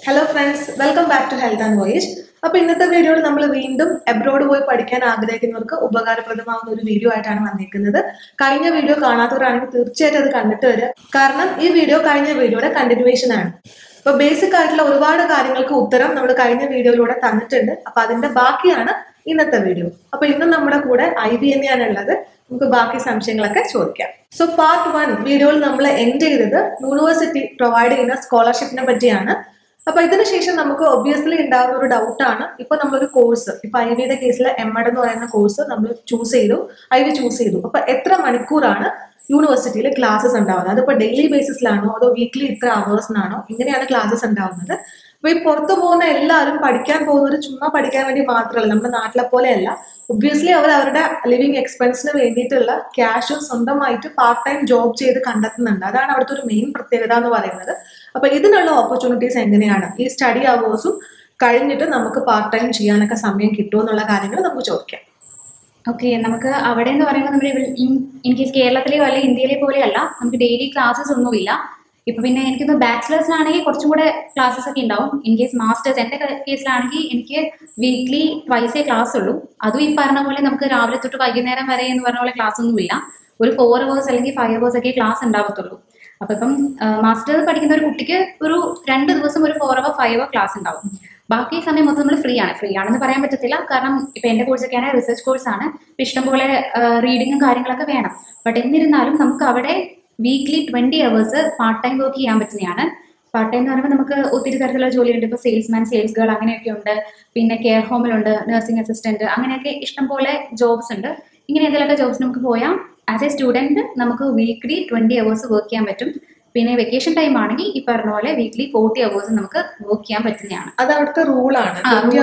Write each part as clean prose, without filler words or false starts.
Hello friends, welcome back to Health and Voyage. അപ്പോൾ ഇന്നത്തെ വീഡിയോയിൽ നമ്മൾ വീണ്ടും അബ്രോഡ് പോയി പഠിക്കാൻ ആഗ്രഹിക്കുന്നവർക്ക് ഉപകാരപ്രദമാവുന്ന ഒരു വീഡിയോ ആയിട്ടാണ് വന്നിരിക്കുന്നത്. കഴിഞ്ഞ വീഡിയോ കാണാത്തവരാണെങ്കിൽ തീർച്ചയായിട്ടും അത് കണ്ടിട്ട് വരിക. കാരണം ഈ വീഡിയോ കഴിഞ്ഞ വീഡിയോയുടെ കണ്ടിന്യൂവേഷൻ ആണ്. അപ്പോൾ ബേസിക് ആയിട്ടുള്ള ഒരുപാട് കാര്യങ്ങൾക്ക് ഉത്തരം നമ്മൾ കഴിഞ്ഞ വീഡിയോയിലൂടെ തന്നിട്ടുണ്ട്. അപ്പോൾ അതിന്റെ ബാക്കിയാണ് ഇന്നത്തെ വീഡിയോ. അപ്പോൾ ഇന്ന് നമ്മുടെ കൂടെ IVME ആണ് ഉള്ളത്. നമുക്ക് ബാക്കി സംശയങ്ങളൊക്കെ ചോദിക്കാം. സോ പാർട്ട് 1 വീഡിയോയിൽ നമ്മൾ എൻഡ് ചെയ്തത് യൂണിവേഴ്സിറ്റി പ്രൊവൈഡ് ചെയ്യുന്ന സ്കോളർഷിപ്പിനെ പറ്റിയാണ്. അപ്പൊ ഇതിനുശേഷം നമുക്ക് ഒബ്വിയസ്ലി ഉണ്ടാകുന്ന ഒരു ഡൗട്ടാണ്, ഇപ്പൊ നമ്മളൊരു കോഴ്സ്, ഇപ്പൊ IVയുടെ കേസിൽ MED എന്ന് പറയുന്ന കോഴ്സ് നമ്മൾ ചൂസ് ചെയ്തു, IV ചൂസ് ചെയ്തു. അപ്പൊ എത്ര മണിക്കൂറാണ് യൂണിവേഴ്സിറ്റിയിൽ ക്ലാസ്സസ് ഉണ്ടാവുന്നത്? അതിപ്പോ ഡെയിലി ബേസിസിലാണോ അതോ വീക്ക്ലി ഇത്ര അവേഴ്സിനാണോ? ഇങ്ങനെയാണ് ക്ലാസ്സസ് ഉണ്ടാവുന്നത്. അപ്പൊ ഈ പുറത്തു പോകുന്ന എല്ലാവരും പഠിക്കാൻ പോകുന്നത് ചുമ്മാ പഠിക്കാൻ വേണ്ടി മാത്രമല്ല, നമ്മുടെ നാട്ടിലെ പോലെയല്ല. ഒബ്വിയസ്ലി അവർ അവരുടെ ലിവിങ് എക്സ്പെൻസിന് വേണ്ടിയിട്ടുള്ള ക്യാഷും സ്വന്തമായിട്ട് പാർട്ട് ടൈം ജോബ് ചെയ്ത് കണ്ടെത്തുന്നുണ്ട്. അതാണ് അവിടുത്തെ ഒരു മെയിൻ പ്രത്യേകത എന്ന് പറയുന്നത്. അപ്പൊ ഇതിനുള്ള ഓപ്പർച്യൂണിറ്റീസ് എങ്ങനെയാണ്? ഈ സ്റ്റഡി അവേഴ്സും കഴിഞ്ഞിട്ട് നമുക്ക് പാർട്ട് ടൈം ചെയ്യാനൊക്കെ സമയം കിട്ടുമോ എന്നുള്ള കാര്യങ്ങൾ നമുക്ക് ചോദിക്കാം. ഓക്കെ, നമുക്ക് അവിടെ എന്ന് പറയുമ്പോൾ നമ്മുടെ ഇൻ കേസ് കേരളത്തിലെയോ അല്ലെങ്കിൽ ഇന്ത്യയിലെ പോലെയല്ല, നമുക്ക് ഡെയിലി ക്ലാസ്സസ് ഒന്നുമില്ല. ഇപ്പൊ പിന്നെ എനിക്കൊന്ന് ബാച്ചിലേഴ്സിനാണെങ്കിൽ കുറച്ചും കൂടെ ക്ലാസ്സസ് ഒക്കെ ഉണ്ടാവും. ഇൻ കേസ് മാസ്റ്റേഴ്സ് എന്റെ കേസിലാണെങ്കിൽ എനിക്ക് വീക്ക്ലി ട്വൈസേ ക്ലാസ് ഉള്ളൂ. അതും ഈ പറഞ്ഞ പോലെ നമുക്ക് രാവിലെ തൊട്ട് വൈകുന്നേരം വരെ എന്ന് പറഞ്ഞ പോലെ ക്ലാസ് ഒന്നുമില്ല. ഒരു 4 hours അല്ലെങ്കിൽ 5 hours ഒക്കെ ക്ലാസ് ഉണ്ടാവത്തുള്ളൂ. അപ്പൊ ഇപ്പം മാസ്റ്റേഴ്സ് പഠിക്കുന്ന ഒരു കുട്ടിക്ക് ഒരു 2 ദിവസം ഒരു 4 hour 5 hour ക്ലാസ് ഉണ്ടാവും. ബാക്കി സമയം മൊത്തം നമ്മൾ ഫ്രീ ആണെന്ന് പറയാൻ പറ്റത്തില്ല. കാരണം ഇപ്പൊ എന്റെ കോഴ്സൊക്കെയാണ് റിസർച്ച് കോഴ്സാണ്. ഇഷ്ടംപോലെ റീഡിങ്ങും കാര്യങ്ങളൊക്കെ വേണം. ബട്ട് എന്നിരുന്നാലും നമുക്ക് അവിടെ weekly 20 hours part time work ചെയ്യാൻ പറ്റുന്നതാണ്. പാർട്ട് ടൈം എന്ന് പറയുമ്പോൾ നമുക്ക് ഒത്തിരി തരത്തിലുള്ള ജോലിയുണ്ട്. ഇപ്പോൾ സെയിൽസ്മാൻ, സെയിൽസ് ഗേൾ അങ്ങനെയൊക്കെ ഉണ്ട്. പിന്നെ കെയർ ഹോമിലുണ്ട്, നഴ്സിംഗ് അസിസ്റ്റന്റ്, അങ്ങനെയൊക്കെ ഇഷ്ടംപോലെ ജോബ്സ് ഉണ്ട്. ഇങ്ങനെ എന്തെങ്കിലുമൊക്കെ ജോബ്സ് നമുക്ക് പോയാൽ ആസ് എ സ്റ്റുഡന്റ് നമുക്ക് വീക്ക്ലി 20 hours വർക്ക് ചെയ്യാൻ പറ്റും. പിന്നെ വെക്കേഷൻ ടൈം ആണെങ്കിൽ ഈ പറഞ്ഞ പോലെ വീക്ക്ലി 40 hours നമുക്ക് വർക്ക് ചെയ്യാൻ പറ്റുന്നതാണ്. അത് അവിടുത്തെ റൂളാണ്.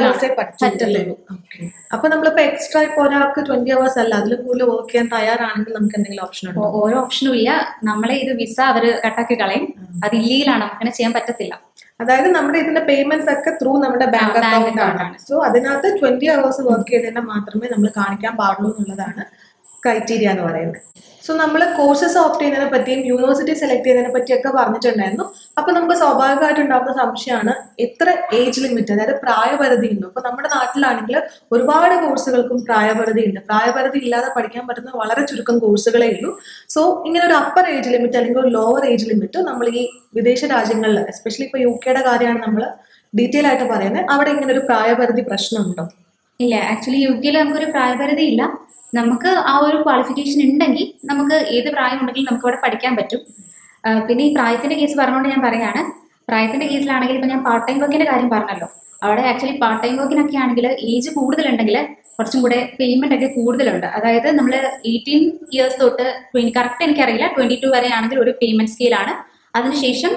അപ്പൊ നമ്മളിപ്പോ എക്സ്ട്രാ ഇപ്പൊ ഒരാൾക്ക് 20 hours അല്ല, അതിൽ കൂടുതൽ വർക്ക് ചെയ്യാൻ തയ്യാറാണെങ്കിൽ നമുക്ക് എന്തെങ്കിലും ഓപ്ഷൻ ഉണ്ടോ? ഓരോ ഓപ്ഷനും ഇല്ല. നമ്മളെ ഇത് വിസ അവര് കട്ടാക്കി കളയും. അത് ഇല്ലീഗലാണ്, അങ്ങനെ ചെയ്യാൻ പറ്റത്തില്ല. അതായത് നമ്മുടെ ഇതിന്റെ പേയ്മെന്റ്സ് ഒക്കെ ത്രൂ നമ്മുടെ ബാങ്ക് അക്കൗണ്ട് ആണ്. സോ അതിനകത്ത് 20 hours വർക്ക് ചെയ്തതിനെ മാത്രമേ നമ്മൾ കാണിക്കാൻ പാടുള്ളൂ എന്നുള്ളതാണ് ക്രൈറ്റീരിയ എന്ന് പറയുന്നത്. സോ നമ്മൾ കോഴ്സസ് ഓപ്റ്റ് ചെയ്യുന്നതിനെ പറ്റിയും യൂണിവേഴ്സിറ്റി സെലക്ട് ചെയ്യുന്നതിനെ പറ്റിയൊക്കെ പറഞ്ഞിട്ടുണ്ടായിരുന്നു. അപ്പൊ നമുക്ക് സ്വാഭാവികമായിട്ട് ഉണ്ടാകുന്ന സംശയമാണ്, എത്ര ഏജ് ലിമിറ്റ്, അതായത് പ്രായപരിധി ഉണ്ടോ? ഇപ്പൊ നമ്മുടെ നാട്ടിലാണെങ്കിൽ ഒരുപാട് കോഴ്സുകൾക്കും പ്രായപരിധി ഉണ്ട്. പ്രായപരിധി ഇല്ലാതെ പഠിക്കാൻ പറ്റുന്ന വളരെ ചുരുക്കം കോഴ്സുകളേ ഉള്ളൂ. സോ ഇങ്ങനെ ഒരു അപ്പർ ഏജ് ലിമിറ്റ് അല്ലെങ്കിൽ ഒരു ലോവർ ഏജ് ലിമിറ്റ് നമ്മൾ ഈ വിദേശ രാജ്യങ്ങളിൽ, എസ്പെഷ്യലി ഇപ്പൊ UK കാര്യമാണ് നമ്മൾ ഡീറ്റെയിൽ ആയിട്ട് പറയുന്നത്, അവിടെ ഇങ്ങനെ ഒരു പ്രായപരിധി പ്രശ്നമുണ്ടോ? ഇല്ല, ആക്ച്വലി UK നമുക്കൊരു പ്രായപരിധി ഇല്ല. നമുക്ക് ആ ഒരു ക്വാളിഫിക്കേഷൻ ഉണ്ടെങ്കിൽ നമുക്ക് ഏത് പ്രായം ഉണ്ടെങ്കിലും നമുക്ക് അവിടെ പഠിക്കാൻ പറ്റും. പിന്നെ ഈ പ്രായത്തിന്റെ കേസ് പറഞ്ഞുകൊണ്ട് ഞാൻ പറയാണ്, പ്രായത്തിന്റെ കേസിലാണെങ്കിൽ ഇപ്പൊ ഞാൻ പാർട്ട് ടൈം വർക്കിന്റെ കാര്യം പറഞ്ഞല്ലോ, അവിടെ ആക്ച്വലി പാർട്ട് ടൈം വർക്കിനൊക്കെ ആണെങ്കിൽ ഏജ് കൂടുതലുണ്ടെങ്കിൽ കുറച്ചും കൂടെ പേയ്മെന്റ് ഒക്കെ കൂടുതലുണ്ട്. അതായത് നമ്മൾ 18 years തൊട്ട് കറക്റ്റ് എനിക്കറിയില്ല, 22 വരെ ആണെങ്കിൽ ഒരു പേയ്മെന്റ് സ്കെയിലാണ്. അതിനുശേഷം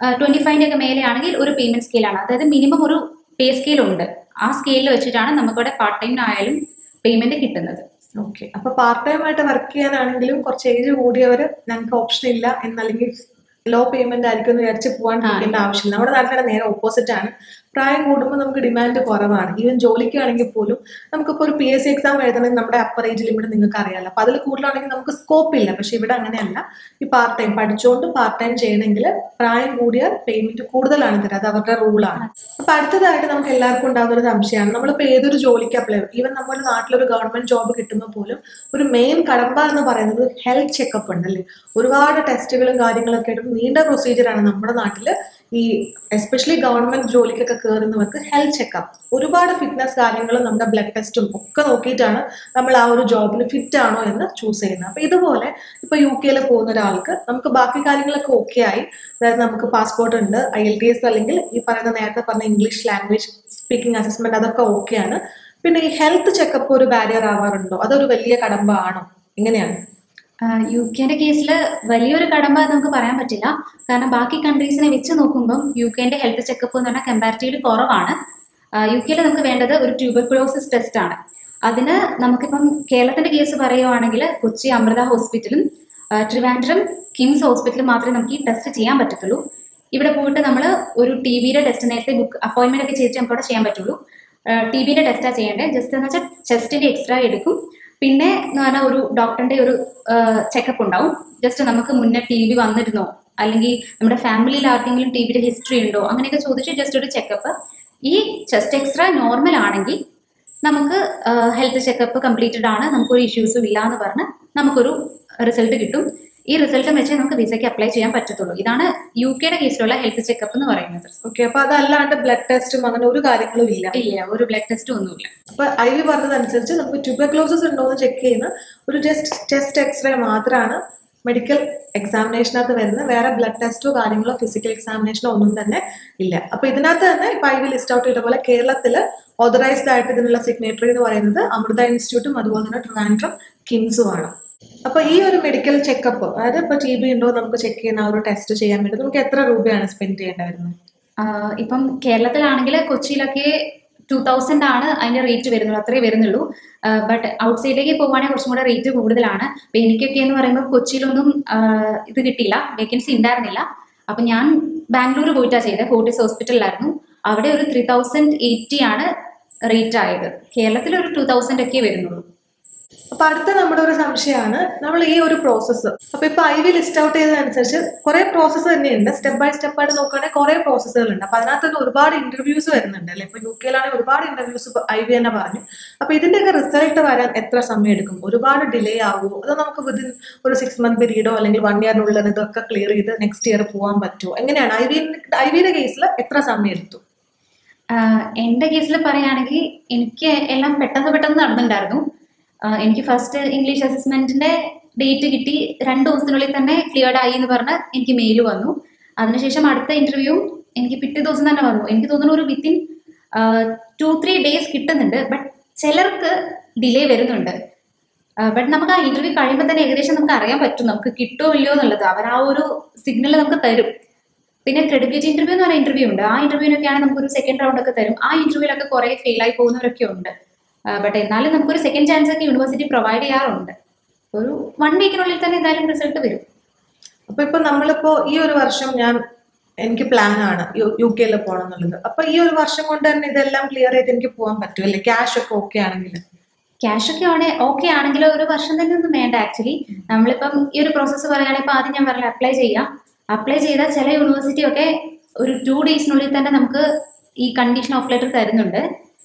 25 ഒക്കെ മേലെ ആണെങ്കിൽ ഒരു പേയ്മെന്റ് സ്കെയിലാണ്. അതായത് മിനിമം ഒരു പേ സ്കെയിൽ ഉണ്ട്. ആ സ്കെയിലിൽ വെച്ചിട്ടാണ് നമുക്കവിടെ പാർട്ട് ടൈമിനായാലും പേയ്മെന്റ് കിട്ടുന്നത്. ഓക്കെ, അപ്പൊ പാർട്ട് ടൈം ആയിട്ട് വർക്ക് ചെയ്യാനാണെങ്കിലും കുറച്ച് ഏജ് കൂടിയവർ ഞങ്ങൾക്ക് ഓപ്ഷൻ ഇല്ല എന്നല്ലെങ്കിൽ ലോ പേയ്മെന്റ് ആയിരിക്കും എന്ന് വിചാരിച്ച് പോകാൻ കഴിയേണ്ട ആവശ്യമില്ല. നമ്മുടെ നാട്ടിലെ നേരെ ഓപ്പോസിറ്റ് ആണ്. പ്രായം കൂടുമ്പോൾ നമുക്ക് ഡിമാൻഡ് കുറവാണ്. ഈവൻ ജോലിക്കാണെങ്കിൽ പോലും നമുക്കിപ്പോൾ ഒരു PSC എക്സാം എഴുതണമെങ്കിൽ നമ്മുടെ അപ്പർ ഏജ് ലിമിറ്റ് നിങ്ങൾക്ക് അറിയാമല്ലോ. അപ്പൊ അതിൽ കൂടുതലാണെങ്കിൽ നമുക്ക് സ്കോപ്പ് ഇല്ല. പക്ഷെ ഇവിടെ അങ്ങനെയല്ല. ഈ പാർട്ട് ടൈം പഠിച്ചുകൊണ്ട് പാർട്ട് ടൈം ചെയ്യണമെങ്കിൽ പ്രായം കൂടിയാൽ പേയ്മെന്റ് കൂടുതലാണ് തരാം. അത് അവരുടെ റൂളാണ്. അപ്പൊ അടുത്തതായിട്ട് നമുക്ക് എല്ലാവർക്കും ഉണ്ടാകുന്ന ഒരു സംശയമാണ്, നമ്മളിപ്പോൾ ഏതൊരു ജോലിക്ക് അപ്ലൈ, ഈവൻ നമ്മുടെ നാട്ടിലൊരു ഗവൺമെന്റ് ജോബ് കിട്ടുമ്പോൾ പോലും ഒരു മെയിൻ കടമ്പ എന്ന് പറയുന്നത് ഹെൽത്ത് ചെക്കപ്പ് ഉണ്ടല്ലേ. ഒരുപാട് ടെസ്റ്റുകളും കാര്യങ്ങളൊക്കെ ആയിട്ട് നീണ്ട പ്രൊസീജിയറാണ് നമ്മുടെ നാട്ടില്. ഈ എസ്പെഷ്യലി ഗവൺമെന്റ് ജോലിക്കൊക്കെ കയറുന്നവർക്ക് ഹെൽത്ത് ചെക്കപ്പ്, ഒരുപാട് ഫിറ്റ്നസ് കാര്യങ്ങളും നമ്മുടെ ബ്ലഡ് ടെസ്റ്റും ഒക്കെ നോക്കിയിട്ടാണ് നമ്മൾ ആ ഒരു ജോബിന് ഫിറ്റ് ആണോ എന്ന് ചൂസ് ചെയ്യുന്നത്. അപ്പൊ ഇതുപോലെ ഇപ്പൊ UK പോകുന്ന ഒരാൾക്ക് നമുക്ക് ബാക്കി കാര്യങ്ങളൊക്കെ ഓക്കെ ആയി, അതായത് നമുക്ക് പാസ്പോർട്ട് ഉണ്ട്, IELTS അല്ലെങ്കിൽ ഈ പറയുന്ന നേരത്തെ പറഞ്ഞ ഇംഗ്ലീഷ് ലാംഗ്വേജ് സ്പീക്കിംഗ് അസസ്മെന്റ്, അതൊക്കെ ഓക്കെയാണ്. പിന്നെ ഈ ഹെൽത്ത് ചെക്കപ്പ് ഒരു ബാരിയർ ആവാറുണ്ടോ? അതൊരു വലിയ കടമ്പ ആണോ? എങ്ങനെയാണ്? UK കേസിൽ വലിയൊരു കടമ്പ നമുക്ക് പറയാൻ പറ്റില്ല. കാരണം ബാക്കി കൺട്രീസിനെ വെച്ച് നോക്കുമ്പോൾ UK ഹെൽത്ത് ചെക്കപ്പ് എന്ന് പറഞ്ഞാൽ കമ്പാരിറ്റീവ്ലി കുറവാണ്. UK നമുക്ക് വേണ്ടത് ഒരു ട്യൂബർകുലോസിസ് ടെസ്റ്റ് ആണ്. അതിന് നമുക്കിപ്പം കേരളത്തിന്റെ കേസ് പറയുവാണെങ്കിൽ കൊച്ചി അമൃത ഹോസ്പിറ്റലും ട്രിവാൻഡ്രം കിംസ് ഹോസ്പിറ്റലും മാത്രമേ നമുക്ക് ഈ ടെസ്റ്റ് ചെയ്യാൻ പറ്റത്തുള്ളൂ. ഇവിടെ പോയിട്ട് നമ്മൾ ഒരു TBയുടെ ടെസ്റ്റ് നേരത്തെ അപ്പോയിന്റ്മെന്റ് ഒക്കെ ചെയ്തിട്ട് നമുക്ക് അവിടെ ചെയ്യാൻ പറ്റുള്ളൂ. TBയുടെ ടെസ്റ്റാണ് ചെയ്യേണ്ടത്. ജസ്റ്റ് എന്ന് വെച്ചാൽ ചെസ്റ്റിന്റെ എക്സ്റേ എടുക്കും. പിന്നെ എന്ന് പറഞ്ഞാൽ ഒരു ഡോക്ടറിന്റെ ഒരു ചെക്കപ്പ് ഉണ്ടാവും. ജസ്റ്റ് നമുക്ക് മുന്നേ TB വന്നിരുന്നോ അല്ലെങ്കിൽ നമ്മുടെ ഫാമിലിയിൽ ആർക്കെങ്കിലും ടി ബിയുടെ ഹിസ്റ്ററി ഉണ്ടോ അങ്ങനെയൊക്കെ ചോദിച്ച് ജസ്റ്റ് ഒരു ചെക്കപ്പ്. ഈ ചെസ്റ്റ് എക്സ്റേ നോർമൽ ആണെങ്കിൽ നമുക്ക് ഹെൽത്ത് ചെക്കപ്പ് കംപ്ലീറ്റഡ് ആണ്, നമുക്കൊരു ഇഷ്യൂസും ഇല്ല എന്ന് പറഞ്ഞ് നമുക്കൊരു റിസൾട്ട് കിട്ടും. ഈ റിസൾട്ട് വെച്ച് നമുക്ക് വിസയ്ക്ക് അപ്ലൈ ചെയ്യാൻ പറ്റത്തുള്ളൂ. ഇതാണ് UK കേസിലുള്ള ഹെൽത്ത് ചെക്കപ്പ് എന്ന് പറയുന്നത്. ഓക്കെ, അപ്പൊ അതല്ലാണ്ട് ബ്ലഡ് ടെസ്റ്റും അങ്ങനെ ഒരു കാര്യങ്ങളും ഇല്ല? ഇല്ല, ഒരു ബ്ലഡ് ടെസ്റ്റും ഒന്നുമില്ല. അപ്പൊ IV പറഞ്ഞതനുസരിച്ച് നമുക്ക് ട്യൂബർക്ലോസിസ് ഉണ്ടോ എന്ന് ചെക്ക് ചെയ്യുന്ന ഒരു ചെസ്റ്റ് എക്സ്റേ മാത്രമാണ് മെഡിക്കൽ എക്സാമിനേഷനകത്ത് വരുന്നത്. വേറെ ബ്ലഡ് ടെസ്റ്റോ കാര്യങ്ങളോ ഫിസിക്കൽ എക്സാമിനേഷനോ ഒന്നും തന്നെ ഇല്ല. അപ്പൊ ഇതിനകത്ത് തന്നെ ഇപ്പൊ IV ലിസ്റ്റ് ഔട്ട് ചെയ്ത പോലെ കേരളത്തില് ഓതറൈസ്ഡ് ആയിട്ട് ഇതിനുള്ള സിഗ്നേറ്ററി എന്ന് പറയുന്നത് അമൃത ഇൻസ്റ്റിറ്റ്യൂട്ടും അതുപോലെ തന്നെ ട്രിവാൻഡ്രം കിംസും ആണ്. അപ്പൊ ഈ ഒരു മെഡിക്കൽ ചെക്കപ്പ്, അതായത് ഇപ്പൊ TB ഉണ്ടോ നമുക്ക് ചെക്ക് ചെയ്യുന്ന ആ ഒരു ടെസ്റ്റ് ചെയ്യാൻ വേണ്ടി നമുക്ക് എത്ര രൂപയാണ് സ്പെൻഡ് ചെയ്യേണ്ടി വരുന്നത്? ഇപ്പം കേരളത്തിലാണെങ്കിൽ കൊച്ചിയിലൊക്കെ 2000 ആണ് അതിന്റെ റേറ്റ് വരുന്നുള്ളൂ, അത്രേ വരുന്നുള്ളൂ. ബട്ട് ഔട്ട് സൈഡിലേക്ക് പോകുവാണെങ്കിൽ കുറച്ചും കൂടെ റേറ്റ് കൂടുതലാണ്. അപ്പൊ എനിക്കൊക്കെ എന്ന് പറയുമ്പോൾ കൊച്ചിയിലൊന്നും ഇത് കിട്ടിയില്ല, വേക്കൻസി ഉണ്ടായിരുന്നില്ല. അപ്പൊ ഞാൻ ബാംഗ്ലൂർ പോയിട്ടാണ് ചെയ്തത്, ഫോർട്ടിസ് ഹോസ്പിറ്റലിലായിരുന്നു. അവിടെ ഒരു 3080 ആണ് റേറ്റ് ആയത്. കേരളത്തിൽ ഒരു 2000 ഒക്കെ വരുന്നുള്ളൂ. അപ്പൊ അടുത്ത നമ്മുടെ ഒരു സംശയമാണ് നമ്മൾ ഈ ഒരു പ്രോസസ്സ്. അപ്പൊ ഇപ്പൊ IV ലിസ്റ്റ് ഔട്ട് ചെയ്തതനുസരിച്ച് കുറെ പ്രോസസ്സ് തന്നെയുണ്ട്. സ്റ്റെപ്പ് ബൈ സ്റ്റെപ്പ് ആയിട്ട് നോക്കുകയാണെങ്കിൽ കുറെ പ്രോസസ്സുകളുണ്ട്. അപ്പൊ അതിനകത്ത് തന്നെ ഒരുപാട് ഇന്റർവ്യൂസ് വരുന്നുണ്ട് അല്ലെ? ഇപ്പൊ UK ഒരുപാട് ഇന്റർവ്യൂസ് IV തന്നെ പറഞ്ഞു. അപ്പൊ ഇതിന്റെയൊക്കെ റിസൾട്ട് വരാൻ എത്ര സമയം എടുക്കും? ഒരുപാട് ഡിലേ ആവുമോ? അതോ നമുക്ക് വിതിൻ ഒരു 6 month പീരീഡോ അല്ലെങ്കിൽ 1 year ഇതൊക്കെ ക്ലിയർ ചെയ്ത് നെക്സ്റ്റ് ഇയർ പോകാൻ പറ്റുമോ? എങ്ങനെയാണ് IV കേസിൽ എത്ര സമയം എടുത്തു? എന്റെ കേസിൽ പറയുകയാണെങ്കിൽ എനിക്ക് എല്ലാം പെട്ടെന്ന് നടന്നിട്ടുണ്ടായിരുന്നു. എനിക്ക് ഫസ്റ്റ് ഇംഗ്ലീഷ് അസസ്മെന്റിന്റെ ഡേറ്റ് കിട്ടി, 2 ദിവസത്തിനുള്ളിൽ തന്നെ ക്ലിയർഡ് ആയി എന്ന് പറഞ്ഞ് എനിക്ക് മെയിൽ വന്നു. അതിനുശേഷം അടുത്ത ഇന്റർവ്യൂ എനിക്ക് പിറ്റേ ദിവസം തന്നെ വന്നു. എനിക്ക് തോന്നുന്നു ഒരു വിത്തിൻ 2-3 days കിട്ടുന്നുണ്ട്. ബട്ട് ചിലർക്ക് ഡിലേ വരുന്നുണ്ട്. ബട്ട് നമുക്ക് ആ ഇന്റർവ്യൂ കഴിയുമ്പോൾ തന്നെ ഏകദേശം നമുക്ക് അറിയാൻ പറ്റും നമുക്ക് കിട്ടുമോ ഇല്ലയോ എന്നുള്ളത്. അവർ ആ ഒരു സിഗ്നൽ നമുക്ക് തരും. പിന്നെ ക്രെഡിബിലിറ്റി ഇന്റർവ്യൂ എന്ന് പറയുന്ന ഇന്റർവ്യൂ ഉണ്ട്. ആ ഇന്റർവ്യൂവിനൊക്കെയാണ് നമുക്കൊരു സെക്കൻഡ് റൗണ്ട് ഒക്കെ തരും. ആ ഇന്റർവ്യൂലൊക്കെ കുറെ ഫെയിലായി പോകുന്നവരൊക്കെ ഉണ്ട്. ബട്ട് എന്നാലും നമുക്കൊരു സെക്കൻഡ് ചാൻസ് ഒക്കെ യൂണിവേഴ്സിറ്റി പ്രൊവൈഡ് ചെയ്യാറുണ്ട്. ഒരു 1 weekനുള്ളിൽ തന്നെ എന്തായാലും റിസൾട്ട് വരും. അപ്പൊ ഇപ്പൊ നമ്മളിപ്പോ ഈ ഒരു വർഷം എനിക്ക് പ്ലാൻ ആണ് UK പോകണം എന്നുള്ളത്. അപ്പൊ ഈ ഒരു വർഷം കൊണ്ട് തന്നെ ഇതെല്ലാം ക്ലിയർ ചെയ്ത് എനിക്ക് പോകാൻ പറ്റും അല്ലേ? ക്യാഷ് ഒക്കെ ഓക്കെ ആണെങ്കിൽ? ക്യാഷ് ഒക്കെ ഓക്കെ ആണെങ്കിൽ ഒരു വർഷം തന്നെ ഒന്നും വേണ്ട. ആക്ച്വലി നമ്മളിപ്പം ഈ ഒരു പ്രോസസ്സ് പറയുകയാണെങ്കിൽ ഇപ്പൊ ആദ്യം ഞാൻ പറഞ്ഞ അപ്ലൈ ചെയ്താൽ ചില യൂണിവേഴ്സിറ്റി ഒക്കെ ഒരു 2 daysനുള്ളിൽ തന്നെ നമുക്ക് ഈ കണ്ടീഷൻ ഓഫ് ലെറ്റർ തരുന്നുണ്ട്.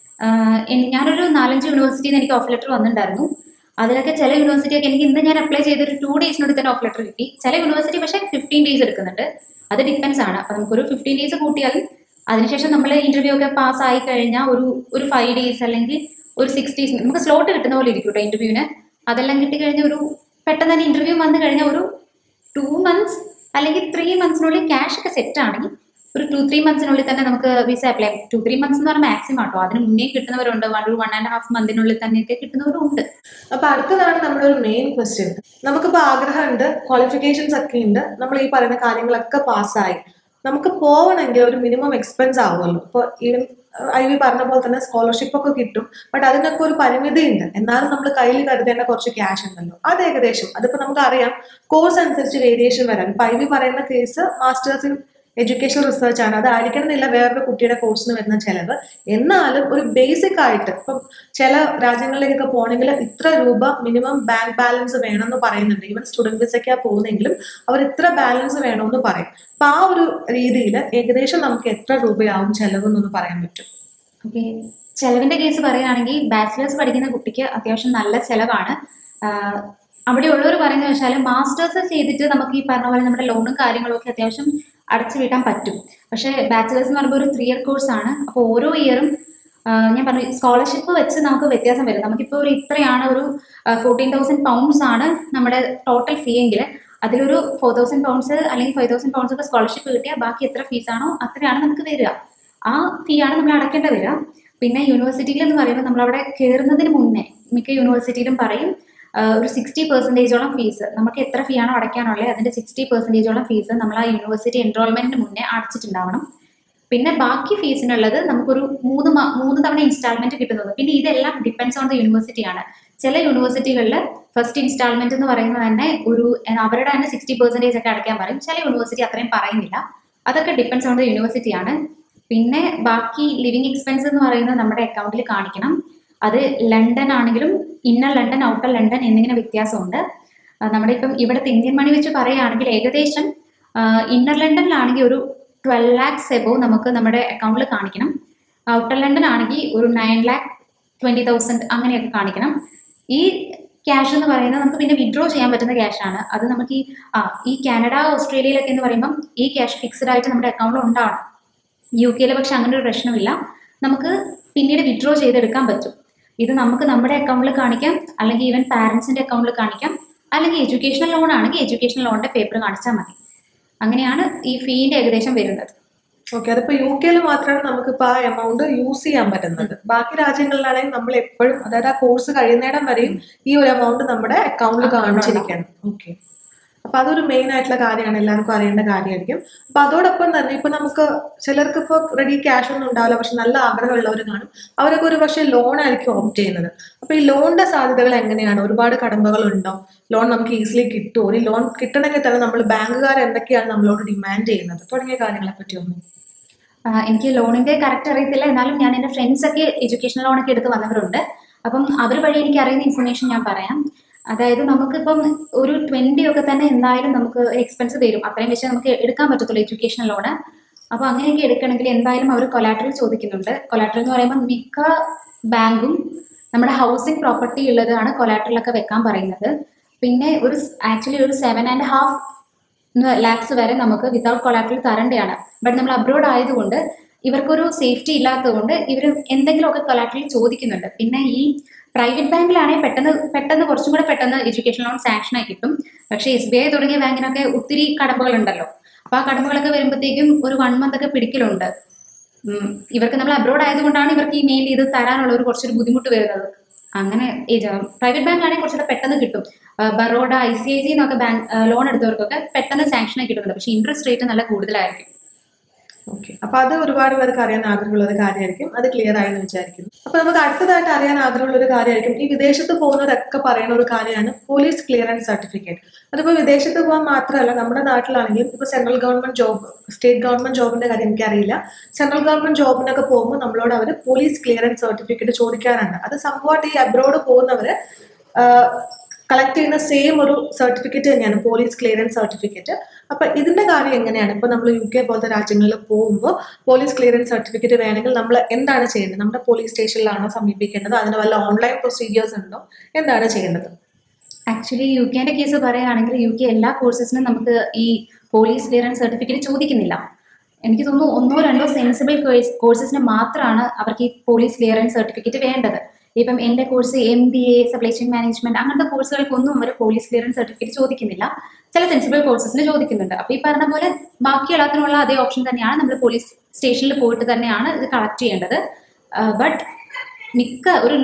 ഞാനൊരു 4-5 യൂണിവേഴ്സിറ്റിയിൽ എനിക്ക് ഓഫ് ലെറ്റർ വന്നിട്ടുണ്ടായിരുന്നു. അതിലൊക്കെ ചില യൂണിവേഴ്സിറ്റി ഒക്കെ എനിക്ക് ഇന്ന് ഞാൻ അപ്ലൈ ചെയ്തൊരു 2 daysനുള്ളിൽ തന്നെ ഓഫ് ലെറ്റർ കിട്ടി. ചില യൂണിവേഴ്സിറ്റി പക്ഷേ 15 days എടുക്കുന്നുണ്ട്. അത് ഡിപ്പെൻസ് ആണ്. അപ്പൊ നമുക്കൊരു 15 days കൂട്ടിയാലും അതിനുശേഷം നമ്മൾ ഇന്റർവ്യൂ ഒക്കെ പാസ് ആയി കഴിഞ്ഞാൽ ഒരു 5 days അല്ലെങ്കിൽ ഒരു 6 days നമുക്ക് സ്ലോട്ട് കിട്ടുന്ന പോലെ ഇരിക്കും കേട്ടോ ഇന്റർവ്യൂവിന്. അതെല്ലാം കിട്ടിക്കഴിഞ്ഞാൽ ഒരു പെട്ടെന്ന് തന്നെ ഇന്റർവ്യൂ വന്നു കഴിഞ്ഞാൽ ഒരു 2 months അല്ലെങ്കിൽ 3 monthsനുള്ളിൽ ക്യാഷ് ഒക്കെ സെറ്റ് ആണെങ്കിൽ ഒരു 2-3 monthsനുള്ളിൽ തന്നെ നമുക്ക് വിസ അപ്ലൈ 2-3 months എന്ന് പറഞ്ഞാൽ മാക്സിമം ആട്ടോ. അതിന് മുന്നേ കിട്ടുന്നവരുണ്ട്, 1.5 monthനുള്ളിൽ തന്നെയൊക്കെ കിട്ടുന്നവരുണ്ട്. അപ്പൊ അടുത്തതാണ് നമ്മുടെ ഒരു മെയിൻ ക്വസ്റ്റ്യൻ. നമുക്കിപ്പോ ആഗ്രഹമുണ്ട്, ക്വാളിഫിക്കേഷൻസ് ഒക്കെ ഉണ്ട്, നമ്മൾ ഈ പറയുന്ന കാര്യങ്ങളൊക്കെ പാസ്സായി, നമുക്ക് പോകണമെങ്കിൽ ഒരു മിനിമം എക്സ്പെൻസ് ആവുമല്ലോ. ഇപ്പൊ ഈവൻ IV പറഞ്ഞ പോലെ തന്നെ സ്കോളർഷിപ്പ് ഒക്കെ കിട്ടും. ബട്ട് അതിനൊക്കെ ഒരു പരിമിതി ഉണ്ട്. എന്നാലും നമ്മൾ കയ്യിൽ കരുതേണ്ട കുറച്ച് ക്യാഷ് ഉണ്ടല്ലോ. അത് ഏകദേശം അതിപ്പോ നമുക്ക് അറിയാം കോഴ്സ് അനുസരിച്ച് വേരിയേഷൻ വരാൻ. ഇപ്പൊ IV പറയുന്ന case masters in education research ആണ്. അത് ആയിരിക്കണമെന്നില്ല വേറൊരു കുട്ടിയുടെ കോഴ്സിന് വരുന്ന ചെലവ്. എന്നാലും ഒരു ബേസിക് ആയിട്ട് ഇപ്പം ചില രാജ്യങ്ങളിലേക്കൊക്കെ പോകണമെങ്കിൽ ഇത്ര രൂപ മിനിമം ബാങ്ക് ബാലൻസ് വേണമെന്ന് പറയുന്നുണ്ട്. ഈവൻ സ്റ്റുഡന്റ് വിസയ്ക്കാ പോകുന്നെങ്കിലും അവർ ഇത്ര ബാലൻസ് വേണമെന്ന് പറയും. അപ്പൊ ആ ഒരു രീതിയിൽ ഏകദേശം നമുക്ക് എത്ര രൂപയാവും ചെലവ് എന്നൊന്ന് പറയാൻ പറ്റും? ഓക്കെ, ചെലവിന്റെ കേസ് പറയുകയാണെങ്കിൽ ബാച്ചിലേഴ്സ് പഠിക്കുന്ന കുട്ടിക്ക് അത്യാവശ്യം നല്ല ചെലവാണ്. അവിടെ ഉള്ളവർ പറയുന്നത് വെച്ചാൽ മാസ്റ്റേഴ്സ് ചെയ്തിട്ട് നമുക്ക് ഈ പറഞ്ഞ പോലെ നമ്മുടെ ലോണും കാര്യങ്ങളും ഒക്കെ അത്യാവശ്യം അടച്ചു വീട്ടാൻ പറ്റും. പക്ഷേ ബാച്ചിലേഴ്സ് എന്ന് പറയുമ്പോൾ ഒരു 3 year കോഴ്സാണ്. അപ്പോൾ ഓരോ ഇയറും ഞാൻ പറഞ്ഞു സ്കോളർഷിപ്പ് വെച്ച് നമുക്ക് വ്യത്യാസം വരും. നമുക്കിപ്പോൾ ഒരു ഇത്രയാണ് ഒരു 14,000 pounds ആണ് നമ്മുടെ ടോട്ടൽ ഫീ എങ്കിൽ അതിലൊരു 4,000 pounds അല്ലെങ്കിൽ 5,000 pounds ഒക്കെ സ്കോളർഷിപ്പ് കിട്ടിയാൽ ബാക്കി എത്ര ഫീസാണോ അത്രയാണ് നമുക്ക് വരിക. ആ ഫീ ആണ് നമ്മൾ അടയ്ക്കേണ്ടി വരിക. പിന്നെ യൂണിവേഴ്സിറ്റിയിൽ എന്ന് പറയുമ്പോൾ നമ്മളവിടെ കയറുന്നതിന് മുന്നേ മിക്ക യൂണിവേഴ്സിറ്റിയിലും പറയും ഒരു 60% ഫീസ് നമുക്ക് എത്ര ഫീ ആണോ അടയ്ക്കാനുള്ളത് അതിന്റെ 60% ഫീസ് നമ്മൾ ആ യൂണിവേഴ്സിറ്റി എൻറോൾമെന്റിന് മുന്നേ അടച്ചിട്ടുണ്ടാവണം. പിന്നെ ബാക്കി ഫീസിനുള്ളത് നമുക്കൊരു 3 തവണ ഇൻസ്റ്റാൾമെന്റ് കിട്ടുന്നത്. പിന്നെ ഇതെല്ലാം ഡിപ്പെൻസ് ഓൺ ദ യൂണിവേഴ്സിറ്റിയാണ്. ചില യൂണിവേഴ്സിറ്റികളിൽ ഫസ്റ്റ് ഇൻസ്റ്റാൾമെന്റ് എന്ന് പറയുന്നത് തന്നെ അവരുടെ തന്നെ 60% ഒക്കെ അടയ്ക്കാൻ പറയും. ചില യൂണിവേഴ്സിറ്റി അത്രയും പറയുന്നില്ല. അതൊക്കെ ഡിപ്പെൻസ് ഓൺ ദ യൂണിവേഴ്സിറ്റിയാണ്. പിന്നെ ബാക്കി ലിവിങ് എക്സ്പെൻസ് എന്ന് പറയുന്നത് നമ്മുടെ അക്കൗണ്ടിൽ കാണിക്കണം. അത് ലണ്ടൻ ആണെങ്കിലും ഇന്നർ ലണ്ടൻ ഔട്ടർ ലണ്ടൻ എന്നിങ്ങനെ വ്യത്യാസമുണ്ട്. നമ്മുടെ ഇപ്പം ഇവിടുത്തെ ഇന്ത്യൻ മണി വെച്ച് പറയുകയാണെങ്കിൽ ഏകദേശം ഇന്നർ ലണ്ടനിലാണെങ്കിൽ ഒരു 12 lakhs എബോവ് നമുക്ക് നമ്മുടെ അക്കൗണ്ടിൽ കാണിക്കണം. ഔട്ടർ ലണ്ടൻ ആണെങ്കിൽ ഒരു 9,20,000 അങ്ങനെയൊക്കെ കാണിക്കണം. ഈ ക്യാഷ് എന്ന് പറയുന്നത് നമുക്ക് പിന്നെ വിഡ്രോ ചെയ്യാൻ പറ്റുന്ന ക്യാഷാണ്. അത് നമുക്ക് ഈ കാനഡ ഓസ്ട്രേലിയയിലൊക്കെ എന്ന് പറയുമ്പം ഈ ക്യാഷ് ഫിക്സ്ഡ് ആയിട്ട് നമ്മുടെ അക്കൗണ്ടിൽ ഉണ്ടാവണം. UK പക്ഷെ അങ്ങനെ ഒരു പ്രശ്നമില്ല, നമുക്ക് പിന്നീട് വിഡ്രോ ചെയ്തെടുക്കാൻ പറ്റും. ഇത് നമുക്ക് നമ്മുടെ അക്കൗണ്ടിൽ കാണിക്കാം, അല്ലെങ്കിൽ ഈവൻ പാരൻസിന്റെ അക്കൗണ്ടിൽ കാണിക്കാം, അല്ലെങ്കിൽ എഡ്യൂക്കേഷണൽ ലോൺ ആണെങ്കിൽ എഡ്യൂക്കേഷണൽ ലോണിന്റെ പേപ്പർ കാണിച്ചാൽ മതി. അങ്ങനെയാണ് ഈ ഫീന്റെ ഏകദേശം വരുന്നത്. ഓക്കെ, അതിപ്പോ UK മാത്രമാണ് നമുക്കിപ്പോ ആ എമൗണ്ട് യൂസ് ചെയ്യാൻ പറ്റുന്നത്. ബാക്കി രാജ്യങ്ങളിലാണെങ്കിൽ നമ്മൾ എപ്പോഴും, അതായത് ആ കോഴ്സ് കഴിയുന്നിടം വരെയും ഈ ഒരു എമൗണ്ട് നമ്മുടെ അക്കൗണ്ടിൽ കാണിച്ചിരിക്കണം. ഓക്കെ, അപ്പൊ അതൊരു മെയിൻ ആയിട്ടുള്ള കാര്യമാണ്, എല്ലാവർക്കും അറിയേണ്ട കാര്യമായിരിക്കും. അപ്പൊ അതോടൊപ്പം തന്നെ ഇപ്പൊ നമുക്ക് ചിലർക്ക് ഇപ്പൊ റെഡി ക്യാഷ് ഒന്നും ഉണ്ടാവില്ല, പക്ഷെ നല്ല ആഗ്രഹമുള്ളവർ കാണും, അവരൊക്കെ ഒരു പക്ഷേ ലോൺ ആയിരിക്കും ഓപ്റ്റ് ചെയ്യുന്നത്. അപ്പൊ ഈ ലോണിന്റെ സാധ്യതകൾ എങ്ങനെയാണ്? ഒരുപാട് കടമ്പകൾ ഉണ്ടോ? ലോൺ നമുക്ക് ഈസിലി കിട്ടുമോ? ഈ ലോൺ കിട്ടണമെങ്കിൽ തന്നെ നമ്മൾ ബാങ്കുകാർ എന്തൊക്കെയാണ് നമ്മളോട് ഡിമാൻഡ് ചെയ്യുന്നത് തുടങ്ങിയ കാര്യങ്ങളെ പറ്റി ഒന്നും എനിക്ക് ലോണിന്റെ കറക്റ്റ് അറിയത്തില്ല. എന്നാലും ഞാൻ എൻ്റെ ഫ്രണ്ട്സ് ഒക്കെ എഡ്യൂക്കേഷണൽ ലോണൊക്കെ എടുത്ത് വന്നവരുണ്ട്. അപ്പം അവർ വഴി എനിക്ക് അറിയുന്ന ഇൻഫർമേഷൻ ഞാൻ പറയാം. അതായത് നമുക്കിപ്പം ഒരു 20 ഒക്കെ തന്നെ എന്തായാലും നമുക്ക് എക്സ്പെൻസ് വരും. അത്രയും വെച്ച് നമുക്ക് എടുക്കാൻ പറ്റത്തുള്ളൂ എഡ്യൂക്കേഷണൽ ലോണ്. അപ്പോൾ അങ്ങനെയൊക്കെ എടുക്കണമെങ്കിൽ എന്തായാലും അവർ കൊലാട്രൽ ചോദിക്കുന്നുണ്ട്. കൊലാട്രൽ എന്ന് പറയുമ്പോൾ മിക്ക ബാങ്കും നമ്മുടെ ഹൗസിംഗ് പ്രോപ്പർട്ടി ഉള്ളതാണ് കൊലാട്രലൊക്കെ വെക്കാൻ പറയുന്നത്. പിന്നെ ആക്ച്വലി ഒരു 7.5 lakhs വരെ നമുക്ക് വിതൗട്ട് കൊലാട്രൽ തരേണ്ടതാണ്. ബട്ട് നമ്മൾ അബ്രോഡ് ആയതുകൊണ്ട് ഇവർക്കൊരു സേഫ്റ്റി ഇല്ലാത്തതുകൊണ്ട് ഇവർ എന്തെങ്കിലുമൊക്കെ കൊലാട്രൽ ചോദിക്കുന്നുണ്ട്. പിന്നെ ഈ പ്രൈവറ്റ് ബാങ്കിലാണെങ്കിൽ പെട്ടെന്ന് കുറച്ചും കൂടെ പെട്ടെന്ന് എഡ്യൂക്കേഷൻ ലോൺ സാങ്ഷൻ ആയി കിട്ടും. പക്ഷേ SBI തുടങ്ങിയ ബാങ്കിനൊക്കെ ഒത്തിരി കടമ്പകളുണ്ടല്ലോ. അപ്പോൾ ആ കടമ്പകളൊക്കെ വരുമ്പോഴത്തേക്കും ഒരു 1 month ഒക്കെ പിടിക്കലുണ്ട്. ഇവർക്ക് നമ്മൾ അബ്രോഡ് ആയതുകൊണ്ടാണ് ഇവർക്ക് ഈ മെയിൻ ഇത് തരാനുള്ള കുറച്ചൊരു ബുദ്ധിമുട്ട് വരുന്നത്. അങ്ങനെ പ്രൈവറ്റ് ബാങ്ക് ആണെങ്കിൽ കുറച്ചുകൂടെ പെട്ടെന്ന് കിട്ടും. ബറോഡ, ICICI എന്നൊക്കെ ബാങ്ക് ലോൺ എടുത്തവർക്കൊക്കെ പെട്ടെന്ന് സാങ്ഷൻ ആയി കിട്ടുന്നുണ്ട്. പക്ഷേ ഇൻട്രസ്റ്റ് റേറ്റ് നല്ല കൂടുതലായിരിക്കും. ഓക്കെ, അപ്പൊ അത് ഒരുപാട് പേർക്ക് അറിയാൻ ആഗ്രഹമുള്ള ഒരു കാര്യമായിരിക്കും. അത് ക്ലിയർ ആയെന്ന് വിചാരിക്കുന്നു. അപ്പൊ നമുക്ക് അടുത്തതായിട്ട് അറിയാൻ ആഗ്രഹമുള്ള ഒരു കാര്യമായിരിക്കും, ഈ വിദേശത്ത് പോകുന്നവരൊക്കെ പറയുന്ന ഒരു കാര്യമാണ് പോലീസ് ക്ലിയറൻസ് സർട്ടിഫിക്കറ്റ്. അതിപ്പോ വിദേശത്ത് പോകാൻ മാത്രമല്ല, നമ്മുടെ നാട്ടിലാണെങ്കിലും ഇപ്പൊ central government job, state government ജോബിന്റെ കാര്യം എനിക്കറിയില്ല. സെൻട്രൽ ഗവൺമെന്റ് ജോബിനൊക്കെ പോകുമ്പോൾ നമ്മളോട് അവർ പോലീസ് ക്ലിയറൻസ് സർട്ടിഫിക്കറ്റ് ചോദിക്കാറുണ്ട്. അത് സംഭവമായിട്ട് ഈ അബ്രോഡ് പോകുന്നവര് കളക്ട് ചെയ്യുന്ന സെയിം ഒരു സർട്ടിഫിക്കറ്റ് തന്നെയാണ് പോലീസ് ക്ലിയറൻസ് സർട്ടിഫിക്കറ്റ്. അപ്പൊ ഇതിന്റെ കാര്യം എങ്ങനെയാണ്? ഇപ്പൊ നമ്മൾ UK പോലത്തെ രാജ്യങ്ങളിൽ പോകുമ്പോൾ പോലീസ് ക്ലിയറൻസ് സർട്ടിഫിക്കറ്റ് വേണമെങ്കിൽ നമ്മൾ എന്താണ് ചെയ്യേണ്ടത്? നമ്മുടെ പോലീസ് സ്റ്റേഷനിലാണോ സമീപിക്കേണ്ടത്? അതിന് വല്ല ഓൺലൈൻ പ്രൊസീജിയേഴ്സ് ഉണ്ടോ? എന്താണ് ചെയ്യേണ്ടത്? ആക്ച്വലി UK കേസ് പറയുകയാണെങ്കിൽ UK എല്ലാ കോഴ്സസിനും നമുക്ക് ഈ പോലീസ് ക്ലിയറൻസ് സർട്ടിഫിക്കറ്റ് ചോദിക്കുന്നില്ല. എനിക്ക് തോന്നുന്നു 1-2 സെൻസിബിൾ കോഴ്സസിന് മാത്രമാണ് അവർക്ക് ഈ പോലീസ് ക്ലിയറൻസ് സർട്ടിഫിക്കറ്റ് വേണ്ടത്. ഇപ്പം എൻ്റെ course MBA, supply chain management, അങ്ങനത്തെ കോഴ്സുകൾക്കൊന്നും അവർ പോലീസ് ക്ലിയറൻസ് സർട്ടിഫിക്കറ്റ് ചോദിക്കുന്നില്ല. ചില സെൻസിബിൾ കോഴ്സസിന് ചോദിക്കുന്നുണ്ട്. അപ്പോൾ ഈ പറഞ്ഞ പോലെ ബാക്കി എല്ലാത്തിനുള്ള അതേ ഓപ്ഷൻ തന്നെയാണ്, നമ്മൾ പോലീസ് സ്റ്റേഷനിൽ പോയിട്ട് തന്നെയാണ് ഇത് കളക്ട് ചെയ്യേണ്ടത്. ബട്ട് മിക്ക ഒരു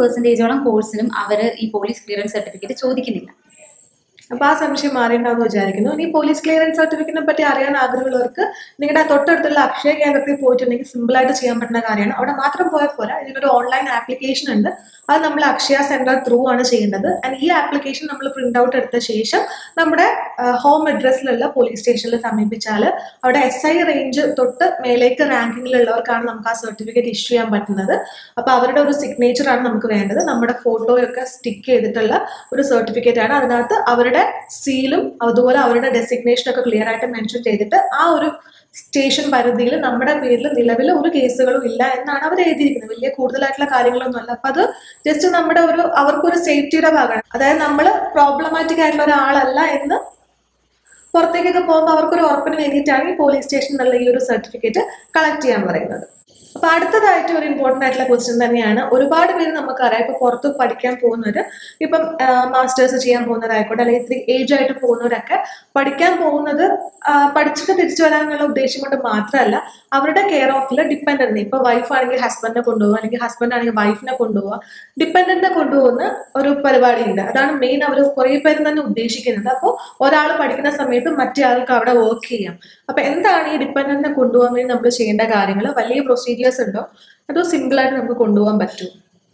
90% കോഴ്സിനും അവർ ഈ പോലീസ് ക്ലിയറൻസ് സർട്ടിഫിക്കറ്റ് ചോദിക്കുന്നില്ല. അപ്പൊ ആ സംശയം മാറിയിട്ടുണ്ടാവുമെന്ന് വിചാരിക്കുന്നു. ഇനി പോലീസ് ക്ലിയറൻസ് സർട്ടിഫിക്കറ്റിനെ പറ്റി അറിയാൻ ആഗ്രഹമുള്ളവർക്ക് നിങ്ങളുടെ തൊട്ടടുത്തുള്ള അക്ഷയ കേന്ദ്രത്തിൽ പോയിട്ടുണ്ടെങ്കിൽ സിമ്പിൾ ആയിട്ട് ചെയ്യാൻ പറ്റുന്ന കാര്യമാണ്. അവിടെ മാത്രം പോയാൽ പോരാ, ഇതിനൊരു ഓൺലൈൻ ആപ്ലിക്കേഷൻ ഉണ്ട്. അത് നമ്മൾ അക്ഷയ സെന്റർ ത്രൂ ആണ് ചെയ്യേണ്ടത്. ആൻഡ് ഈ ആപ്ലിക്കേഷൻ നമ്മൾ പ്രിന്റ് ഔട്ട് എടുത്ത ശേഷം നമ്മുടെ ഹോം അഡ്രസ്സിലുള്ള പോലീസ് സ്റ്റേഷനിൽ സമീപിച്ചാൽ അവിടെ SI റേഞ്ച് തൊട്ട് മേലേക്ക് റാങ്കിങ്ങിലുള്ളവർക്കാണ് നമുക്ക് ആ സർട്ടിഫിക്കറ്റ് ഇഷ്യൂ ചെയ്യാൻ പറ്റുന്നത്. അപ്പൊ അവരുടെ ഒരു സിഗ്നേച്ചർ ആണ് നമുക്ക് വേണ്ടത്. നമ്മുടെ ഫോട്ടോയൊക്കെ സ്റ്റിക്ക് ചെയ്തിട്ടുള്ള ഒരു സർട്ടിഫിക്കറ്റ് ആണ്. അതിനകത്ത് അവരുടെ സീലും അതുപോലെ അവരുടെ ഡെസിഗ്നേഷൻ ഒക്കെ ക്ലിയർ ആയിട്ട് മെൻഷൻ ചെയ്തിട്ട് ആ ഒരു സ്റ്റേഷൻ പരിധിയിൽ നമ്മുടെ പേരിൽ നിലവിൽ ഒരു കേസുകളും ഇല്ല എന്നാണ് അവർ എഴുതിയിരിക്കുന്നത്. വലിയ കൂടുതലായിട്ടുള്ള കാര്യങ്ങളൊന്നും അല്ല. അപ്പൊ അത് ജസ്റ്റ് നമ്മുടെ അവർക്കൊരു സേഫ്റ്റിയുടെ ഭാഗമാണ്. അതായത് നമ്മൾ പ്രോബ്ലമാറ്റിക് ആയിട്ടുള്ള ഒരാളല്ല എന്ന് പുറത്തേക്കൊക്കെ പോകുമ്പോൾ അവർക്കൊരു ഉറപ്പിന് വേണ്ടിയിട്ടാണ് ഈ പോലീസ് സ്റ്റേഷനിലുള്ള ഈ ഒരു സർട്ടിഫിക്കറ്റ് കളക്ട് ചെയ്യാൻ പറയുന്നത്. അപ്പൊ അടുത്തതായിട്ട് ഒരു ഇമ്പോർട്ടന്റ് ആയിട്ടുള്ള ക്വസ്റ്റ്യൻ തന്നെയാണ്. ഒരുപാട് പേര് നമുക്കറിയാം, ഇപ്പൊ പുറത്ത് പഠിക്കാൻ പോകുന്നവര്, ഇപ്പം മാസ്റ്റേഴ്സ് ചെയ്യാൻ പോകുന്നവരായിക്കോട്ടെ, അല്ലെങ്കിൽ ഇത്തിരി ഏജ് ആയിട്ട് പോകുന്നവരൊക്കെ പഠിക്കാൻ പോകുന്നത് പഠിച്ചിട്ട് തിരിച്ചു വരാനുള്ള ഉദ്ദേശം കൊണ്ട് മാത്രമല്ല, അവരുടെ കെയർ ഓഫിൽ ഡിപ്പെൻഡന്റ്, ഇപ്പൊ വൈഫ് ആണെങ്കിൽ ഹസ്ബൻഡിനെ കൊണ്ടുപോകുക, അല്ലെങ്കിൽ ഹസ്ബൻഡ് ആണെങ്കിൽ വൈഫിനെ കൊണ്ടുപോകുക, ഡിപ്പെൻഡന്റിനെ കൊണ്ടുപോകുന്ന ഒരു പരിപാടി ഉണ്ട്. അതാണ് മെയിൻ അവർ കുറെ പേര് തന്നെ ഉദ്ദേശിക്കുന്നത്. അപ്പോൾ ഒരാൾ പഠിക്കുന്ന സമയത്ത് മറ്റേ ആൾക്ക് അവിടെ വർക്ക് ചെയ്യാം. അപ്പൊ എന്താണ് ഈ ഡിപ്പെൻഡന്റിനെ കൊണ്ടുപോകാൻ വേണ്ടി നമ്മൾ ചെയ്യേണ്ട കാര്യങ്ങൾ? വലിയ പ്രൊസീജിയേഴ്സ് ഉണ്ടോ, അതോ സിമ്പിൾ ആയിട്ട് നമുക്ക് കൊണ്ടുപോകാൻ പറ്റുമോ?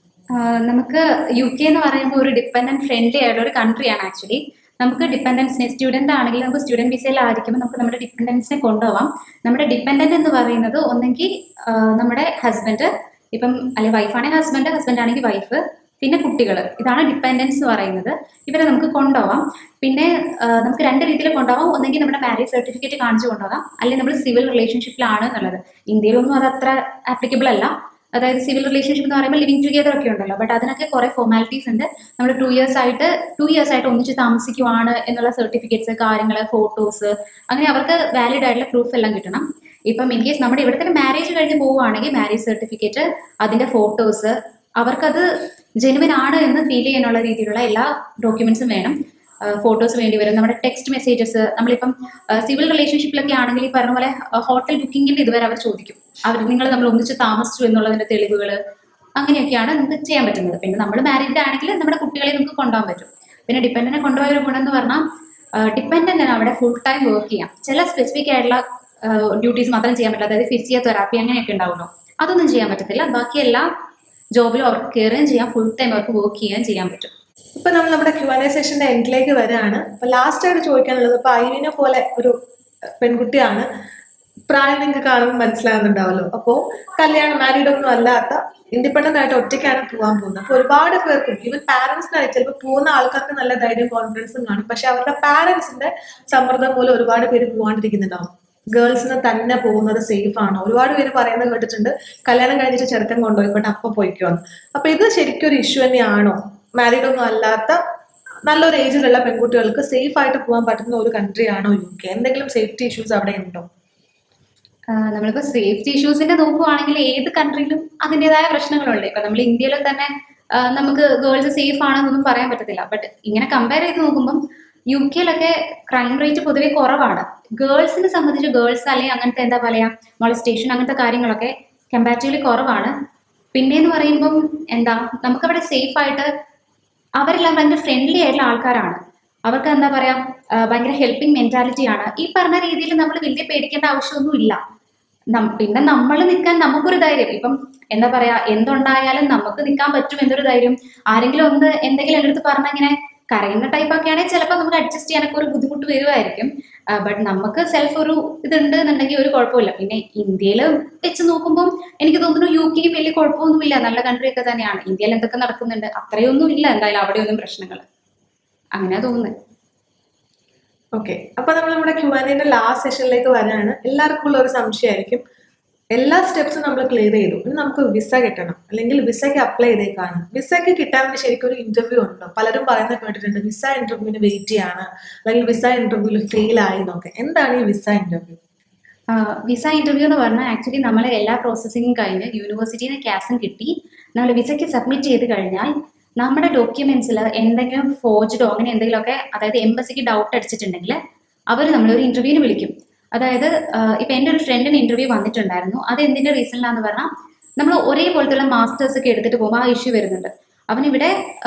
നമുക്ക് UK എന്ന് പറയുമ്പോൾ ഒരു ഡിപ്പെൻഡന്റ് ഫ്രണ്ട്ലി ആയിട്ടുള്ള ഒരു കൺട്രിയാണ്. ആക്ച്വലി നമുക്ക് ഡിപ്പെൻഡൻസിനെ, സ്റ്റുഡന്റ് ആണെങ്കിൽ നമുക്ക് സ്റ്റുഡന്റ് വിസയിലായിരിക്കുമ്പോൾ നമുക്ക് നമ്മുടെ ഡിപ്പെൻഡൻസിനെ കൊണ്ടുപോകാം. നമ്മുടെ ഡിപ്പെൻഡന്റ് എന്ന് പറയുന്നത് ഒന്നെങ്കിൽ നമ്മുടെ ഹസ്ബൻഡ്, ഇപ്പം അല്ലെങ്കിൽ വൈഫാണെങ്കിൽ ഹസ്ബൻഡ്, ഹസ്ബൻഡ് ആണെങ്കിൽ വൈഫ്, പിന്നെ കുട്ടികൾ, ഇതാണ് ഡിപ്പെൻഡൻസ് എന്ന് പറയുന്നത്. ഇവരെ നമുക്ക് കൊണ്ടുപോകാം. പിന്നെ നമുക്ക് രണ്ട് രീതിയിൽ കൊണ്ടുപോകാം. ഒന്നെങ്കിൽ നമ്മുടെ മാരേജ് സർട്ടിഫിക്കറ്റ് കാണിച്ചു കൊണ്ടുപോകാം, അല്ലെങ്കിൽ നമ്മൾ സിവിൽ റിലേഷൻഷിപ്പിലാണ് എന്നുള്ളത്. ഇന്ത്യയിലൊന്നും അത് അത്ര ആപ്ലിക്കബിൾ അല്ല. അതായത് സിവിൽ റിലേഷൻഷിപ്പ് എന്ന് പറയുമ്പോൾ ലിവിങ് ടുഗെദർ ഒക്കെ ഉണ്ടല്ലോ, ബട്ട് അതിനൊക്കെ കുറെ ഫോർമാലിറ്റീസ് ഉണ്ട്. നമ്മൾ 2 years ആയിട്ട് ഒന്നിച്ച് താമസിക്കുവാണ് എന്നുള്ള സർട്ടിഫിക്കറ്റ്സ്, കാര്യങ്ങൾ, ഫോട്ടോസ്, അങ്ങനെ അവർക്ക് വാലിഡ് ആയിട്ടുള്ള പ്രൂഫ് എല്ലാം കിട്ടണം. ഇപ്പം ഇൻ കേസ് നമ്മുടെ ഇവിടുത്തെ മാരേജ് കഴിഞ്ഞ് പോവുകയാണെങ്കിൽ മാരേജ് സർട്ടിഫിക്കറ്റ്, അതിന്റെ ഫോട്ടോസ്, അവർക്കത് ജെനുവിൻ ആണ് എന്ന് ഫീൽ ചെയ്യാനുള്ള രീതിയിലുള്ള എല്ലാ ഡോക്യുമെന്റ്സും വേണം. ഫോട്ടോസ് വേണ്ടി വരും. നമ്മുടെ ടെക്സ്റ്റ് മെസ്സേജസ്, നമ്മളിപ്പം സിവിൽ റിലേഷൻഷിപ്പിലൊക്കെ ആണെങ്കിൽ ഈ പറഞ്ഞ പോലെ ഹോട്ടൽ ബുക്കിങ്ങിന്റെ ഇതുവരെ അവർ ചോദിക്കും. നമ്മൾ ഒന്നിച്ച് താമസിച്ചു എന്നുള്ളതിന്റെ തെളിവുകൾ, അങ്ങനെയൊക്കെയാണ് നമുക്ക് ചെയ്യാൻ പറ്റുന്നത്. പിന്നെ നമ്മൾ മാരീഡ് ആണെങ്കിൽ നമ്മുടെ കുട്ടികളെ നമുക്ക് കൊണ്ടുപോകാൻ പറ്റും. പിന്നെ ഡിപ്പെൻഡന്റിനെ കൊണ്ടുപോയ ഒരു ഗുണം എന്ന് പറഞ്ഞാൽ ഡിപ്പെൻഡന്റിന് അവിടെ ഫുൾ ടൈം വർക്ക് ചെയ്യാം. ചില സ്പെസിഫിക് ആയിട്ടുള്ള ഡ്യൂട്ടീസ് മാത്രം ചെയ്യാൻ പറ്റില്ല. അതായത് ഫിസിയോതെറാപ്പി അങ്ങനെയൊക്കെ ഉണ്ടാവുമല്ലോ, അതൊന്നും ചെയ്യാൻ പറ്റത്തില്ല. ബാക്കി എല്ലാ ജോബിലും അവർക്ക് കയറുകയും ചെയ്യാം, ഫുൾ ടൈം അവർക്ക് വർക്ക് ചെയ്യുകയും ചെയ്യാൻ പറ്റും. ഇപ്പൊ നമ്മൾ നമ്മുടെ Q&A സെഷന്റെ എൻഡിലേക്ക് വരികയാണ്. അപ്പൊ ലാസ്റ്റ് ആയിട്ട് ചോദിക്കാനുള്ളത്, ഇപ്പൊ ഐവിനെ പോലെ ഒരു പെൺകുട്ടിയാണ്, പ്രായം നിങ്ങൾക്ക് കാണുമ്പോൾ മനസ്സിലാകുന്നുണ്ടാവല്ലോ. അപ്പോൾ കല്യാണം മാരീഡ് ഒന്നും അല്ലാത്ത ഇൻഡിപെൻഡന്റ് ആയിട്ട് ഒറ്റയ്ക്കാണ് പോകാൻ പോകുന്നത്. അപ്പൊ ഒരുപാട് പേർക്കും, ഈവൻ പാരന്റ്സിനായിട്ട് ചിലപ്പോൾ പോകുന്ന ആൾക്കാർക്ക് നല്ല ധൈര്യം കോൺഫിഡൻസും കാണും, പക്ഷെ അവരുടെ പാരന്റ്സിന്റെ സമ്മർദ്ദം പോലെ ഒരുപാട് പേര് പോകാണ്ടിരിക്കുന്നുണ്ടാവും. ഗേൾസിന് തന്നെ പോകുന്നത് സേഫ് ആണോ? ഒരുപാട് പേര് പറയുന്നത് കേട്ടിട്ടുണ്ട്, കല്യാണം കഴിഞ്ഞിട്ട് ചെറുക്കൻ കൊണ്ടുപോയിക്കോട്ടെ അപ്പൊ പോയിക്കോന്ന്. അപ്പൊ ഇത് ശരിക്കും ഒരു ഇഷ്യൂ തന്നെയാണോ? മാരീഡ് ഒന്നും അല്ലാത്ത നല്ലൊരു ഏജിലുള്ള പെൺകുട്ടികൾക്ക് സേഫ് ആയിട്ട് പോകാൻ പറ്റുന്ന ഒരു കൺട്രി ആണോ UK? എന്തെങ്കിലും സേഫ്റ്റി ഇഷ്യൂസ് അവിടെ ഉണ്ടോ? നമ്മളിപ്പോ സേഫ്റ്റി ഇഷ്യൂസിന്റെ നോക്കുവാണെങ്കിൽ ഏത് കൺട്രിയിലും അതിൻ്റെതായ പ്രശ്നങ്ങളുണ്ട്. ഇപ്പൊ നമ്മൾ ഇന്ത്യയിൽ തന്നെ നമുക്ക് ഗേൾസ് സേഫ് ആണെന്നൊന്നും പറയാൻ പറ്റത്തില്ല. ബട്ട് ഇങ്ങനെ കമ്പയർ ചെയ്ത് നോക്കുമ്പോൾ UK ക്രൈം റേറ്റ് പൊതുവെ കുറവാണ്. ഗേൾസിനെ സംബന്ധിച്ച് ഗേൾസ് അല്ലെങ്കിൽ അങ്ങനത്തെ എന്താ പറയാ മോളസ്റ്റേഷൻ അങ്ങനത്തെ കാര്യങ്ങളൊക്കെ കമ്പാരിറ്റീവ്ലി കുറവാണ്. പിന്നെന്ന് പറയുമ്പം നമുക്കവിടെ സേഫ് ആയിട്ട് അവരെല്ലാം ഭയങ്കര ഫ്രണ്ട്ലി ആയിട്ടുള്ള ആൾക്കാരാണ്. അവർക്ക് എന്താ പറയാ ഭയങ്കര ഹെൽപ്പിംഗ് മെന്റാലിറ്റി ആണ്. ഈ പറഞ്ഞ രീതിയിൽ നമ്മൾ വലിയ പേടിക്കേണ്ട ആവശ്യമൊന്നും ഇല്ല. പിന്നെ നമ്മൾ നിൽക്കാൻ നമുക്കൊരു ധൈര്യം, ഇപ്പം എന്താ പറയാ എന്തുണ്ടായാലും നമുക്ക് നിൽക്കാൻ പറ്റും എന്നൊരു ധൈര്യം. ആരെങ്കിലും എന്തെങ്കിലും എൻ്റെ അടുത്ത് പറഞ്ഞ ഇങ്ങനെ കരയുന്ന ടൈപ്പ് ഒക്കെ ആണെങ്കിൽ ചിലപ്പോൾ നമുക്ക് അഡ്ജസ്റ്റ് ചെയ്യാനൊക്കെ ഒരു ബുദ്ധിമുട്ട് വരുമായിരിക്കും. ബട്ട് നമുക്ക് സെൽഫ് ഒരു ഇതുണ്ട് എന്നുണ്ടെങ്കിൽ ഒരു കുഴപ്പമില്ല. പിന്നെ ഇന്ത്യയിൽ വെച്ച് നോക്കുമ്പോൾ എനിക്ക് തോന്നുന്നു UK വലിയ കുഴപ്പമൊന്നുമില്ല, നല്ല കൺട്രി ഒക്കെ തന്നെയാണ്. ഇന്ത്യയിൽ എന്തൊക്കെ നടക്കുന്നുണ്ട് അത്രയൊന്നും ഇല്ല എന്തായാലും അവിടെയൊന്നും പ്രശ്നങ്ങൾ, അങ്ങനെയാ തോന്നുന്നത്. ഓക്കെ, അപ്പൊ നമ്മൾ നമ്മുടെ Q&A ലാസ്റ്റ് സെഷനിലേക്ക് വരാണ്. എല്ലാവർക്കും ഉള്ള ഒരു സംശയമായിരിക്കും, എല്ലാ സ്റ്റെപ്സും നമ്മൾ ക്ലിയർ ചെയ്തു, ഇനി നമുക്ക് വിസ കിട്ടണം, അല്ലെങ്കിൽ വിസയ്ക്ക് അപ്ലൈ ചെയ്തേക്കാണ്. വിസയ്ക്ക് കിട്ടാൻ വേണ്ടി ശരിക്കും ഒരു ഇന്റർവ്യൂ ഉണ്ടോ? പലരും പറയുന്നത് കേട്ടിട്ടുണ്ട് വിസ ഇന്റർവ്യൂവിന് വെയിറ്റ് ചെയ്യാണ്, അല്ലെങ്കിൽ വിസ ഇന്റർവ്യൂവിൽ ഫെയിൽ ആയി എന്നൊക്കെ. എന്താണ് ഈ വിസ ഇന്റർവ്യൂ? വിസ ഇന്റർവ്യൂ എന്ന് പറഞ്ഞാൽ ആക്ച്വലി നമ്മൾ എല്ലാ പ്രോസസ്സിങ്ങും കഴിഞ്ഞ് യൂണിവേഴ്സിറ്റിയിൽ നിന്ന് ക്യാസും കിട്ടി നമ്മൾ വിസയ്ക്ക് സബ്മിറ്റ് ചെയ്ത് കഴിഞ്ഞാൽ നമ്മുടെ ഡോക്യുമെന്റ്സിൽ എന്തെങ്കിലും ഫോർജ്ഡോ അങ്ങനെ എന്തെങ്കിലുമൊക്കെ, അതായത് എംബസിക്ക് ഡൗട്ട് അടിച്ചിട്ടുണ്ടെങ്കിൽ അവർ നമ്മളൊരു ഇന്റർവ്യൂവിന് വിളിക്കും. അതായത് ഇപ്പൊ എൻ്റെ ഒരു ഫ്രണ്ടിന് ഇന്റർവ്യൂ വന്നിട്ടുണ്ടായിരുന്നു. അത് എന്തിന്റെ റീസണിലാന്ന് പറഞ്ഞാൽ നമ്മൾ ഒരേപോലത്തുള്ള മാസ്റ്റേഴ്സ് ഒക്കെ എടുത്തിട്ട് പോകുമ്പോൾ ആ ഇഷ്യൂ വരുന്നുണ്ട്. അവനിവിടെ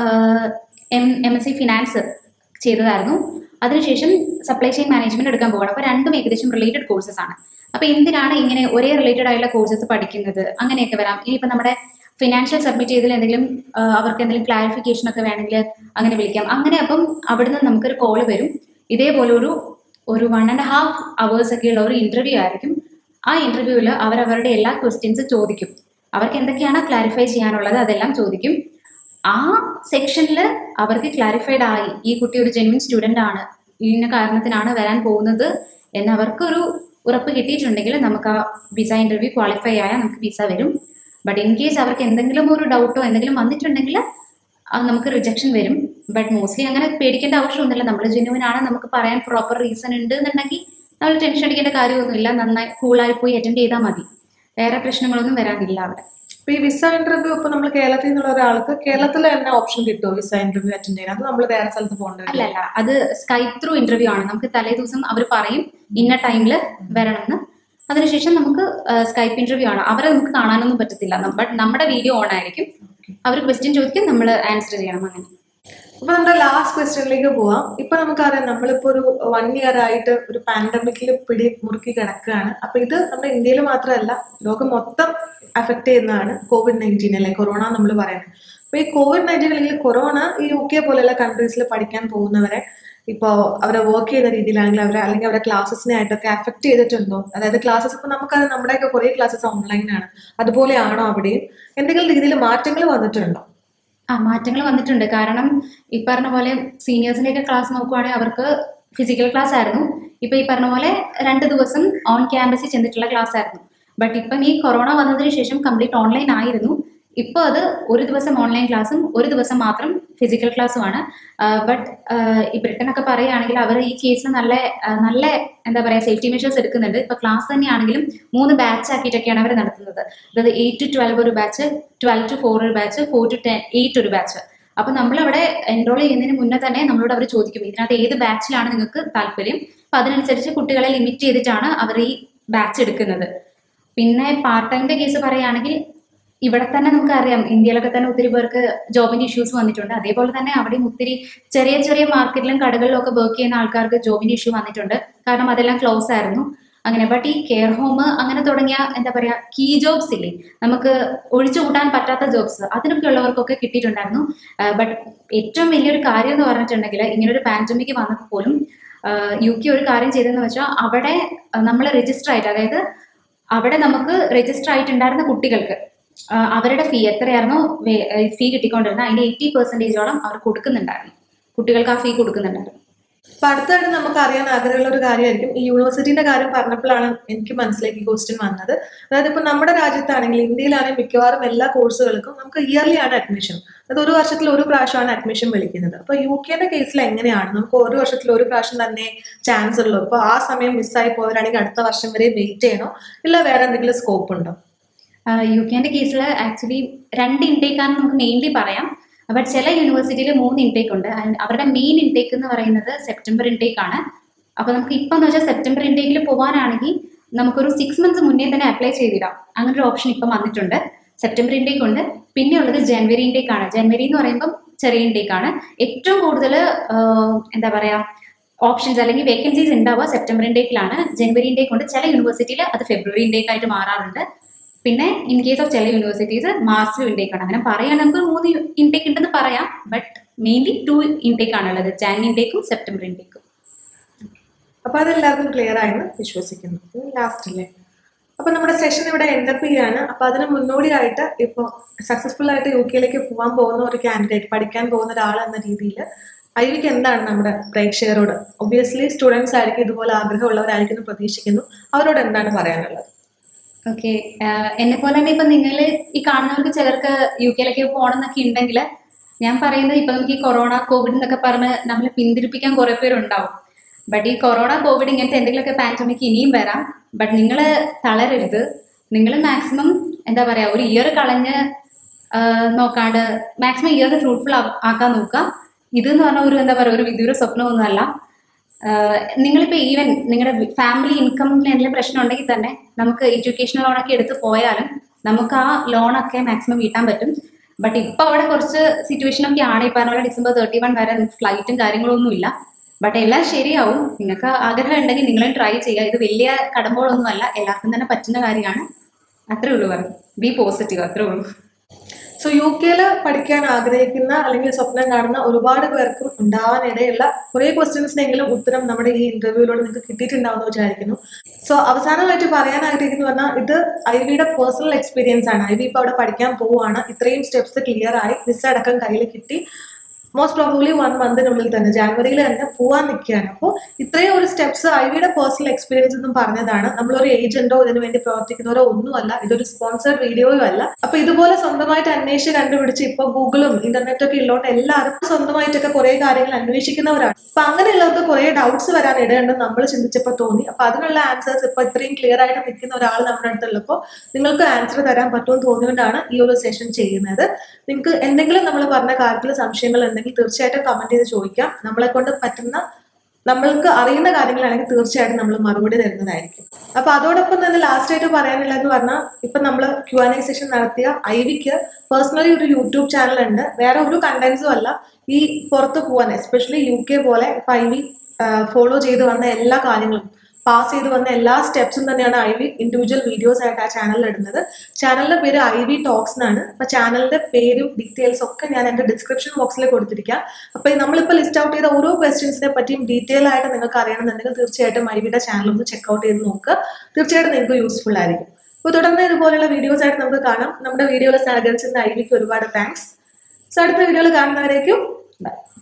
MSc ഫിനാൻസ് ചെയ്തതായിരുന്നു, അതിനുശേഷം സപ്ലൈ ചെയിൻ മാനേജ്മെന്റ് എടുക്കാൻ പോകണം. അപ്പൊ രണ്ടും ഏകദേശം റിലേറ്റഡ് കോഴ്സസ് ആണ്. അപ്പൊ എന്തിനാണ് ഇങ്ങനെ ഒരേ റിലേറ്റഡ് ആയിട്ടുള്ള കോഴ്സസ് പഠിക്കുന്നത്? അങ്ങനെയൊക്കെ വരാം. ഇനിയിപ്പോ നമ്മുടെ ഫിനാൻഷ്യൽ സബ്മിറ്റ് ചെയ്തതിൽ എന്തെങ്കിലും അവർക്ക് എന്തെങ്കിലും ക്ലാരിഫിക്കേഷൻ ഒക്കെ വേണമെങ്കിൽ അങ്ങനെ വിളിക്കാം. അങ്ങനെ അപ്പം അവിടുന്ന് നമുക്കൊരു കോള് വരും. ഇതേപോലെ ഒരു 1.5 hours ഒക്കെ ഉള്ള ഒരു ഇന്റർവ്യൂ ആയിരിക്കും. ആ ഇന്റർവ്യൂവിൽ അവരവരുടെ എല്ലാ ക്വസ്റ്റ്യൻസ് ചോദിക്കും. അവർക്ക് എന്തൊക്കെയാണ് ക്ലാരിഫൈ ചെയ്യാനുള്ളത് അതെല്ലാം ചോദിക്കും. ആ സെക്ഷനിൽ അവർക്ക് ക്ലാരിഫൈഡ് ആയി ഈ കുട്ടി ഒരു ജെന്യൂൻ സ്റ്റുഡൻ്റ് ആണ്, ഇന്ന കാരണത്തിനാണ് വരാൻ പോകുന്നത് എന്ന് അവർക്കൊരു ഉറപ്പ് കിട്ടിയിട്ടുണ്ടെങ്കിൽ നമുക്ക് ആ വിസ ഇന്റർവ്യൂ ക്വാളിഫൈ ആയാൽ നമുക്ക് വിസ വരും. ബട്ട് ഇൻ കേസ് അവർക്ക് എന്തെങ്കിലും ഒരു ഡൗട്ടോ എന്തെങ്കിലും വന്നിട്ടുണ്ടെങ്കിൽ നമുക്ക് റിജക്ഷൻ വരും. ബട്ട് മോസ്റ്റ്ലി അങ്ങനെ പേടിക്കേണ്ട ആവശ്യമൊന്നുമില്ല. നമ്മൾ ജെന്യൂൻ ആണ്, നമുക്ക് പറയാൻ പ്രോപ്പർ റീസൺ ഉണ്ട് എന്നുണ്ടെങ്കിൽ നമ്മൾ ടെൻഷൻ അടിക്കേണ്ട കാര്യമൊന്നുമില്ല. നന്നായി കൂളായി പോയി അറ്റൻഡ് ചെയ്താൽ മതി. വേറെ പ്രശ്നങ്ങളൊന്നും വരാനില്ല അവിടെ. അപ്പൊ ഈ വിസ ഇന്റർവ്യൂ ഇപ്പൊ നമ്മൾ കേരളത്തിൽ നിന്നുള്ള ഒരാൾക്ക് കേരളത്തിൽ തന്നെ ഓപ്ഷൻ കിട്ടുമോ വിസ ഇന്റർവ്യൂ അറ്റൻഡ് ചെയ്യാൻ? അത് നമ്മൾ വേറെ സ്ഥലത്ത് പോകേണ്ടത്? അല്ലല്ല, അത് സ്കൈപ്പ് ത്രൂ ഇന്റർവ്യൂ ആണ്. നമുക്ക് തലേ ദിവസം അവർ പറയും ഇന്ന ടൈമിൽ വരണമെന്ന്. അതിനുശേഷം നമുക്ക് സ്കൈപ്പ് ഇന്റർവ്യൂ ആണ്. അവരെ നമുക്ക് കാണാനൊന്നും പറ്റത്തില്ല. ബട്ട് നമ്മുടെ വീഡിയോ ഓൺ ആയിരിക്കും. അവർ ക്വസ്റ്റ്യൻ ചോദിക്കും, നമ്മൾ ആൻസർ ചെയ്യണം. അങ്ങനെ. അപ്പൊ നമ്മുടെ ലാസ്റ്റ് ക്വസ്റ്റ്യനിലേക്ക് പോവാം. ഇപ്പൊ നമുക്കറിയാം നമ്മളിപ്പോ ഒരു 1 year ആയിട്ട് ഒരു പാൻഡമിക്കിൽ മുറുക്കി കിടക്കുകയാണ്. അപ്പൊ ഇത് നമ്മുടെ ഇന്ത്യയിൽ മാത്രമല്ല ലോകം മൊത്തം അഫക്ട് ചെയ്യുന്നതാണ് COVID-19 അല്ലെ, കൊറോണ നമ്മൾ പറയുന്നത്. അപ്പൊ ഈ COVID-19 അല്ലെങ്കിൽ കൊറോണ ഈ UK പോലെയുള്ള കൺട്രീസിൽ പഠിക്കാൻ പോകുന്നവരെ ഇപ്പോൾ അവരെ വർക്ക് ചെയ്യുന്ന രീതിയിലാണെങ്കിൽ അല്ലെങ്കിൽ അവരുടെ ക്ലാസ്സസിനെ ആയിട്ടൊക്കെ അഫക്ട് ചെയ്തിട്ടുണ്ടോ? അതായത് ക്ലാസ്സസ് ഇപ്പൊ നമുക്കത് നമ്മുടെയൊക്കെ കുറേ ക്ലാസ്സസ് ഓൺലൈനാണ്, അതുപോലെയാണോ അവിടെയും? എന്തെങ്കിലും രീതിയിൽ മാറ്റങ്ങൾ വന്നിട്ടുണ്ടോ? മാറ്റങ്ങൾ വന്നിട്ടുണ്ട്. കാരണം ഈ പറഞ്ഞ പോലെ സീനിയേഴ്സിന്റെ ഒക്കെ ക്ലാസ് നോക്കുവാണെങ്കിൽ അവർക്ക് ഫിസിക്കൽ ക്ലാസ് ആയിരുന്നു. ഇപ്പൊ ഈ പറഞ്ഞ പോലെ 2 ദിവസം ഓൺ ക്യാമ്പസിൽ ചെന്നിട്ടുള്ള ക്ലാസ് ആയിരുന്നു. ബട്ട് ഇപ്പം ഈ കൊറോണ വന്നതിന് ശേഷം കംപ്ലീറ്റ് ഓൺലൈൻ ആയിരുന്നു. ഇപ്പോൾ അത് ഒരു ദിവസം ഓൺലൈൻ ക്ലാസ്സും ഒരു ദിവസം മാത്രം ഫിസിക്കൽ ക്ലാസ്സുമാണ്. ബട്ട് ഈ ബ്രിട്ടനൊക്കെ പറയുകയാണെങ്കിൽ അവർ ഈ കേസിൽ നല്ല എന്താ പറയുക സേഫ്റ്റി മെഷേഴ്സ് എടുക്കുന്നുണ്ട്. ഇപ്പൊ ക്ലാസ് തന്നെയാണെങ്കിലും 3 ബാച്ച് ആക്കിയിട്ടൊക്കെയാണ് അവർ നടത്തുന്നത്. അതായത് 8 to 12 ഒരു ബാച്ച്, 12 to 4 ഒരു ബാച്ച്, 4 to 8 ഒരു ബാച്ച്. അപ്പൊ നമ്മളവിടെ എൻറോൾ ചെയ്യുന്നതിന് മുന്നേ തന്നെ നമ്മളോട് അവർ ചോദിക്കും ഇതിനകത്ത് ഏത് ബാച്ചിലാണ് നിങ്ങൾക്ക് താല്പര്യം. അപ്പൊ അതിനനുസരിച്ച് കുട്ടികളെ ലിമിറ്റ് ചെയ്തിട്ടാണ് അവർ ഈ ബാച്ച് എടുക്കുന്നത്. പിന്നെ പാർട്ട് ടൈമിന്റെ കേസ് പറയുകയാണെങ്കിൽ ഇവിടെ തന്നെ നമുക്കറിയാം ഇന്ത്യയിലൊക്കെ തന്നെ ഒത്തിരി പേർക്ക് ജോബിന്റെ ഇഷ്യൂസ് വന്നിട്ടുണ്ട്. അതേപോലെ തന്നെ അവിടെയും ഒത്തിരി ചെറിയ ചെറിയ മാർക്കറ്റിലും കടകളിലും ഒക്കെ വർക്ക് ചെയ്യുന്ന ആൾക്കാർക്ക് ജോബിന്റെ ഇഷ്യൂ വന്നിട്ടുണ്ട്. കാരണം അതെല്ലാം ക്ലോസ് ആയിരുന്നു അങ്ങനെ. ബട്ട് ഈ കെയർ ഹോം അങ്ങനെ തുടങ്ങിയ എന്താ പറയാ കീ ജോബ്സ് ഇല്ലേ, നമുക്ക് ഒഴിച്ചു കൂട്ടാൻ പറ്റാത്ത ജോബ്സ്, അതിനൊക്കെ ഉള്ളവർക്കൊക്കെ കിട്ടിയിട്ടുണ്ടായിരുന്നു. ബട്ട് ഏറ്റവും വലിയൊരു കാര്യം എന്ന് പറഞ്ഞിട്ടുണ്ടെങ്കിൽ ഇങ്ങനൊരു പാൻഡമിക് വന്നപ്പോൾ പോലും UK ഒരു കാര്യം ചെയ്തതെന്ന് വെച്ചാൽ അവിടെ നമ്മൾ രജിസ്റ്റർ ആയിട്ട്, അതായത് അവിടെ നമുക്ക് രജിസ്റ്റർ ആയിട്ടുണ്ടായിരുന്ന കുട്ടികൾക്ക് അവരുടെ ഫീ എത്രയായിരുന്നോ ഫീ കിട്ടിക്കൊണ്ടിരുന്നത് അതിന്റെ 80% അവർ കൊടുക്കുന്നുണ്ടായിരുന്നു. കുട്ടികൾക്ക് ആ ഫീ കൊടുക്കുന്നുണ്ടായിരുന്നു. അപ്പൊ അടുത്തായിട്ട് നമുക്ക് അറിയാൻ ആഗ്രഹമുള്ള ഒരു കാര്യമായിരിക്കും ഈ യൂണിവേഴ്സിറ്റിന്റെ കാര്യം പറഞ്ഞപ്പോഴാണ് എനിക്ക് മനസ്സിലേക്ക് ക്വസ്റ്റ്യൻ വന്നത്. അതായത് ഇപ്പൊ നമ്മുടെ രാജ്യത്താണെങ്കിൽ ഇന്ത്യയിലാണെങ്കിൽ മിക്കവാറും എല്ലാ കോഴ്സുകൾക്കും നമുക്ക് ഇയർലി ആണ് അഡ്മിഷൻ. അത് ഒരു വർഷത്തിൽ ഒരു പ്രാവശ്യമാണ് അഡ്മിഷൻ വിളിക്കുന്നത്. അപ്പൊ UK കേസിൽ എങ്ങനെയാണ്? നമുക്ക് ഒരു വർഷത്തിൽ ഒരു പ്രാവശ്യം തന്നെ ചാൻസ് ഉള്ളൂ. അപ്പൊ ആ സമയം മിസ്സായി പോയവരാണെങ്കിൽ അടുത്ത വർഷം വരെ വെയിറ്റ് ചെയ്യണോ, ഇല്ല വേറെ എന്തെങ്കിലും സ്കോപ്പ് ഉണ്ടോ? UK കേസിൽ ആക്ച്വലി 2 ഇൻടേക്ക് ആണ് നമുക്ക് മെയിൻലി പറയാം. ബട്ട് ചില യൂണിവേഴ്സിറ്റിയിൽ 3 ഇൻടേക്ക് ഉണ്ട്. അവരുടെ മെയിൻ ഇൻടേക്ക് എന്ന് പറയുന്നത് സെപ്റ്റംബർ ഇൻടേക്ക് ആണ്. അപ്പൊ നമുക്ക് ഇപ്പം എന്ന് വെച്ചാൽ സെപ്റ്റംബർ ഇൻടേക്കിൽ പോകാനാണെങ്കിൽ നമുക്കൊരു 6 months മുന്നേ തന്നെ അപ്ലൈ ചെയ്തിടാം. അങ്ങനെ ഒരു ഓപ്ഷൻ ഇപ്പം വന്നിട്ടുണ്ട്. സെപ്റ്റംബർ ഇൻടേക്ക് ഉണ്ട്. പിന്നെ ഉള്ളത് ജനുവരി ഇൻടേക്ക് ആണ്. ജനുവരി എന്ന് പറയുമ്പോൾ ചെറിയ ഇൻടേക്ക് ആണ്. ഏറ്റവും കൂടുതൽ എന്താ പറയാ ഓപ്ഷൻസ് അല്ലെങ്കിൽ വേക്കൻസീസ് ഉണ്ടാവുക സെപ്റ്റംബർ ഇൻടേക്കിലാണ്. ജനുവരി ഇൻടേക്ക് ഉണ്ട്. ചില യൂണിവേഴ്സിറ്റിയിൽ അത് ഫെബ്രുവരി ഇൻടേക്ക് ആയിട്ട് മാറാറുണ്ട്. പിന്നെ ഇൻ കേസ് ഓഫ് ചില യൂണിവേഴ്സിറ്റീസ് മാർച്ച് ഇൻടേക്ക് ആണ്. അങ്ങനെ പറയാൻ നമുക്ക് 3 ഇൻടേക്ക് ഉണ്ടെന്ന് പറയാം. ബട്ട് മെയിൻലി 2 ഇൻടേക്ക് ആണുള്ളത്, ജാൻ ഇൻടേക്കും സെപ്റ്റംബർ ഇൻടേക്കും. അപ്പൊ അതെല്ലാവർക്കും ക്ലിയർ ആയെന്ന് വിശ്വസിക്കുന്നു. ലാസ്റ്റ് അല്ലേ? അപ്പൊ നമ്മുടെ സെഷൻ ഇവിടെ എൻഡപ്പ് ചെയ്യാണ്. അപ്പൊ അതിന് മുന്നോടിയായിട്ട് ഇപ്പൊ സക്സസ്ഫുൾ ആയിട്ട് UK പോകാൻ പോകുന്ന ഒരു കാൻഡിഡേറ്റ്, പഠിക്കാൻ പോകുന്ന ഒരാൾ എന്ന രീതിയിൽ ഐവിക്ക് എന്താണ് നമ്മുടെ പ്രേക്ഷകരോട്, ഒബ്വിയസ്ലി സ്റ്റുഡൻസ് ആയിരിക്കും, ഇതുപോലെ ആഗ്രഹമുള്ളവരായിരിക്കും എന്ന് പ്രതീക്ഷിക്കുന്നു, അവരോട് എന്താണ് പറയാനുള്ളത്? ഓക്കെ, എന്നെ പോലെ തന്നെ ഇപ്പൊ നിങ്ങൾ ഈ കാണുന്നവർക്ക് ചിലർക്ക് UK പോകണം എന്നൊക്കെ ഉണ്ടെങ്കിൽ ഞാൻ പറയുന്നത് ഇപ്പൊ നമുക്ക് ഈ കൊറോണ കോവിഡ് എന്നൊക്കെ പറഞ്ഞ് നമ്മളെ പിന്തിരിപ്പിക്കാൻ കുറെ പേരുണ്ടാവും. ബട്ട് ഈ കൊറോണ കോവിഡ് ഇങ്ങനത്തെ എന്തെങ്കിലുമൊക്കെ പാൻഡമിക് ഇനിയും വരാം. ബട്ട് നിങ്ങൾ തളരരുത്. നിങ്ങൾ മാക്സിമം എന്താ പറയാ ഒരു ഇയർ കളഞ്ഞ് നോക്കാണ്ട് മാക്സിമം ഇയർ ഫ്രൂട്ട്ഫുൾ ആക്കാൻ നോക്കുക. ഇതെന്ന് പറഞ്ഞാൽ ഒരു എന്താ പറയുക ഒരു വിദൂര സ്വപ്നമൊന്നുമല്ല. നിങ്ങളിപ്പോൾ ഈവൻ നിങ്ങളുടെ ഫാമിലി ഇൻകമിന് എന്തെങ്കിലും പ്രശ്നം ഉണ്ടെങ്കിൽ തന്നെ നമുക്ക് എഡ്യൂക്കേഷൻ ലോണൊക്കെ എടുത്ത് പോയാലും നമുക്ക് ആ ലോണൊക്കെ മാക്സിമം വീട്ടാൻ പറ്റും. ബട്ട് ഇപ്പൊ അവിടെ കുറച്ച് സിറ്റുവേഷനൊക്കെ ആണ്. ഈ പറഞ്ഞ പോലെ December 31 വരെ ഫ്ലൈറ്റും കാര്യങ്ങളൊന്നും ഇല്ല. ബട്ട് എല്ലാം ശരിയാവും. നിങ്ങൾക്ക് ആഗ്രഹം ഉണ്ടെങ്കിൽ നിങ്ങളും ട്രൈ ചെയ്യുക. ഇത് വലിയ കടമ്പോളൊന്നുമല്ല, എല്ലാവർക്കും തന്നെ പറ്റുന്ന കാര്യമാണ്. അത്രേ ഉള്ളൂ പറയും. ബി പോസിറ്റീവ്, അത്രേ ഉള്ളൂ. സോ UK പഠിക്കാൻ ആഗ്രഹിക്കുന്ന അല്ലെങ്കിൽ സ്വപ്നം കാണുന്ന ഒരുപാട് പേർക്കും ഉണ്ടാവാനിടയുള്ള കുറെ ക്വസ്റ്റ്യൻസിനെങ്കിലും ഉത്തരം നമ്മുടെ ഈ ഇന്റർവ്യൂയിലൂടെ നിങ്ങൾക്ക് കിട്ടിയിട്ടുണ്ടാവുമെന്ന് വിചാരിക്കുന്നു. സോ അവസാനമായിട്ട് പറയാൻ ആഗ്രഹിക്കുന്നു പറഞ്ഞാൽ ഇത് ഐവിയുടെ പേഴ്സണൽ എക്സ്പീരിയൻസ് ആണ്. ഐവി ഇപ്പോൾ അവിടെ പഠിക്കാൻ പോവുകയാണ്. ഇത്രയും സ്റ്റെപ്സ് ക്ലിയർ ആയി, വിസ അടക്കം കയ്യിൽ കിട്ടി. മോസ്റ്റ് പ്രോബബ്ലി 1 monthിനുള്ളിൽ തന്നെ ജാനുവരിയിൽ തന്നെ പോവാൻ നിൽക്കുകയാണ്. അപ്പോൾ ഇത്രയും ഒരു സ്റ്റെപ്സ് ഐവിയുടെ പേഴ്സണൽ എക്സ്പീരിയൻസ് എന്നും പറഞ്ഞതാണ്. നമ്മളൊരു ഏജന്റോ ഇതിനു വേണ്ടി പ്രവർത്തിക്കുന്നവരോ ഒന്നുമല്ല, ഇതൊരു സ്പോൺസർഡ് വീഡിയോയും അല്ല. അപ്പൊ ഇതുപോലെ സ്വന്തമായിട്ട് അന്വേഷിച്ച് കണ്ടുപിടിച്ച് ഇപ്പൊ ഗൂഗിളും ഇന്റർനെറ്റൊക്കെ ഉള്ളതുകൊണ്ട് എല്ലാവരും സ്വന്തമായിട്ടൊക്കെ കുറെ കാര്യങ്ങൾ അന്വേഷിക്കുന്നവരാണ്. അപ്പൊ അങ്ങനെയുള്ളവർക്ക് കുറെ ഡൗട്ട്സ് വരാൻ ഇടയുണ്ടെന്ന് നമ്മൾ ചിന്തിച്ചപ്പോൾ തോന്നി. അപ്പൊ അതിനുള്ള ആൻസേഴ്സ് ഇപ്പൊ ഇത്രയും ക്ലിയർ ആയിട്ട് നിൽക്കുന്ന ഒരാൾ നമ്മുടെ അടുത്തുള്ളപ്പോൾ നിങ്ങൾക്ക് ആൻസർ തരാൻ പറ്റുമെന്ന് തോന്നിയോണ്ടാണ് ഈ ഒരു സെഷൻ ചെയ്യുന്നത്. നിങ്ങൾക്ക് എന്തെങ്കിലും നമ്മൾ പറഞ്ഞ കാര്യത്തിൽ സംശയങ്ങൾ ഉണ്ടെങ്കിൽ തീർച്ചയായിട്ടും കമന്റ് ചെയ്ത് ചോദിക്കാം. നമ്മളെ കൊണ്ട് പറ്റുന്ന നമ്മൾക്ക് അറിയുന്ന കാര്യങ്ങളാണെങ്കിൽ തീർച്ചയായിട്ടും നമ്മൾ മറുപടി തരുന്നതായിരിക്കും. അപ്പൊ അതോടൊപ്പം തന്നെ ലാസ്റ്റ് ആയിട്ട് പറയാനുള്ളതെന്ന് പറഞ്ഞാൽ ഇപ്പൊ നമ്മൾ Q&A സെഷൻ നടത്തിയ ഐവിക്ക് പേഴ്സണലി ഒരു യൂട്യൂബ് ചാനൽ ഉണ്ട്. വേറെ ഒരു കണ്ടന്റ്സും അല്ല. ഈ പുറത്ത് പോകാൻ എസ്പെഷ്യലി UK പോലെ ഇപ്പൊ ഐവി ഫോളോ ചെയ്ത് വന്ന എല്ലാ കാര്യങ്ങളും പാസ് ചെയ്ത് വന്ന എല്ലാ സ്റ്റെപ്സും തന്നെയാണ് ഐവി ഇൻഡിവിജ്വൽ വീഡിയോസ് ആയിട്ട് ആ ചാനലിൽ ഇടുന്നത്. ചാനലിന്റെ പേര് ഐവി ടോക്സ് എന്നാണ്. അപ്പൊ ചാനലിന്റെ പേരും ഡീറ്റെയിൽസ് ഒക്കെ ഞാൻ എന്റെ ഡിസ്ക്രിപ്ഷൻ ബോക്സിൽ കൊടുത്തിരിക്കാം. അപ്പൊ നമ്മളിപ്പോൾ ലിസ്റ്റ് ഔട്ട് ചെയ്ത ഓരോ ക്വസ്റ്റ്യൻസിനെ പറ്റിയും ഡീറ്റെയിൽ ആയിട്ട് നിങ്ങൾക്ക് അറിയണമെന്നുണ്ടെങ്കിൽ തീർച്ചയായിട്ടും ഐവിയുടെ ചാനൽ ഒന്ന് ചെക്ക്ഔട്ട് ചെയ്ത് നോക്കുക. തീർച്ചയായിട്ടും നിങ്ങൾക്ക് യൂസ്ഫുൾ ആയിരിക്കും. അപ്പോൾ തുടർന്ന് ഇതുപോലെയുള്ള വീഡിയോസ് ആയിട്ട് നമുക്ക് കാണാം. നമ്മുടെ വീഡിയോയിൽ സഹകരിച്ചിരുന്ന ഐവിക്ക് ഒരുപാട് താങ്ക്സ്. സോ അടുത്ത വീഡിയോയിൽ കാണുന്നവരേക്കും ബൈ.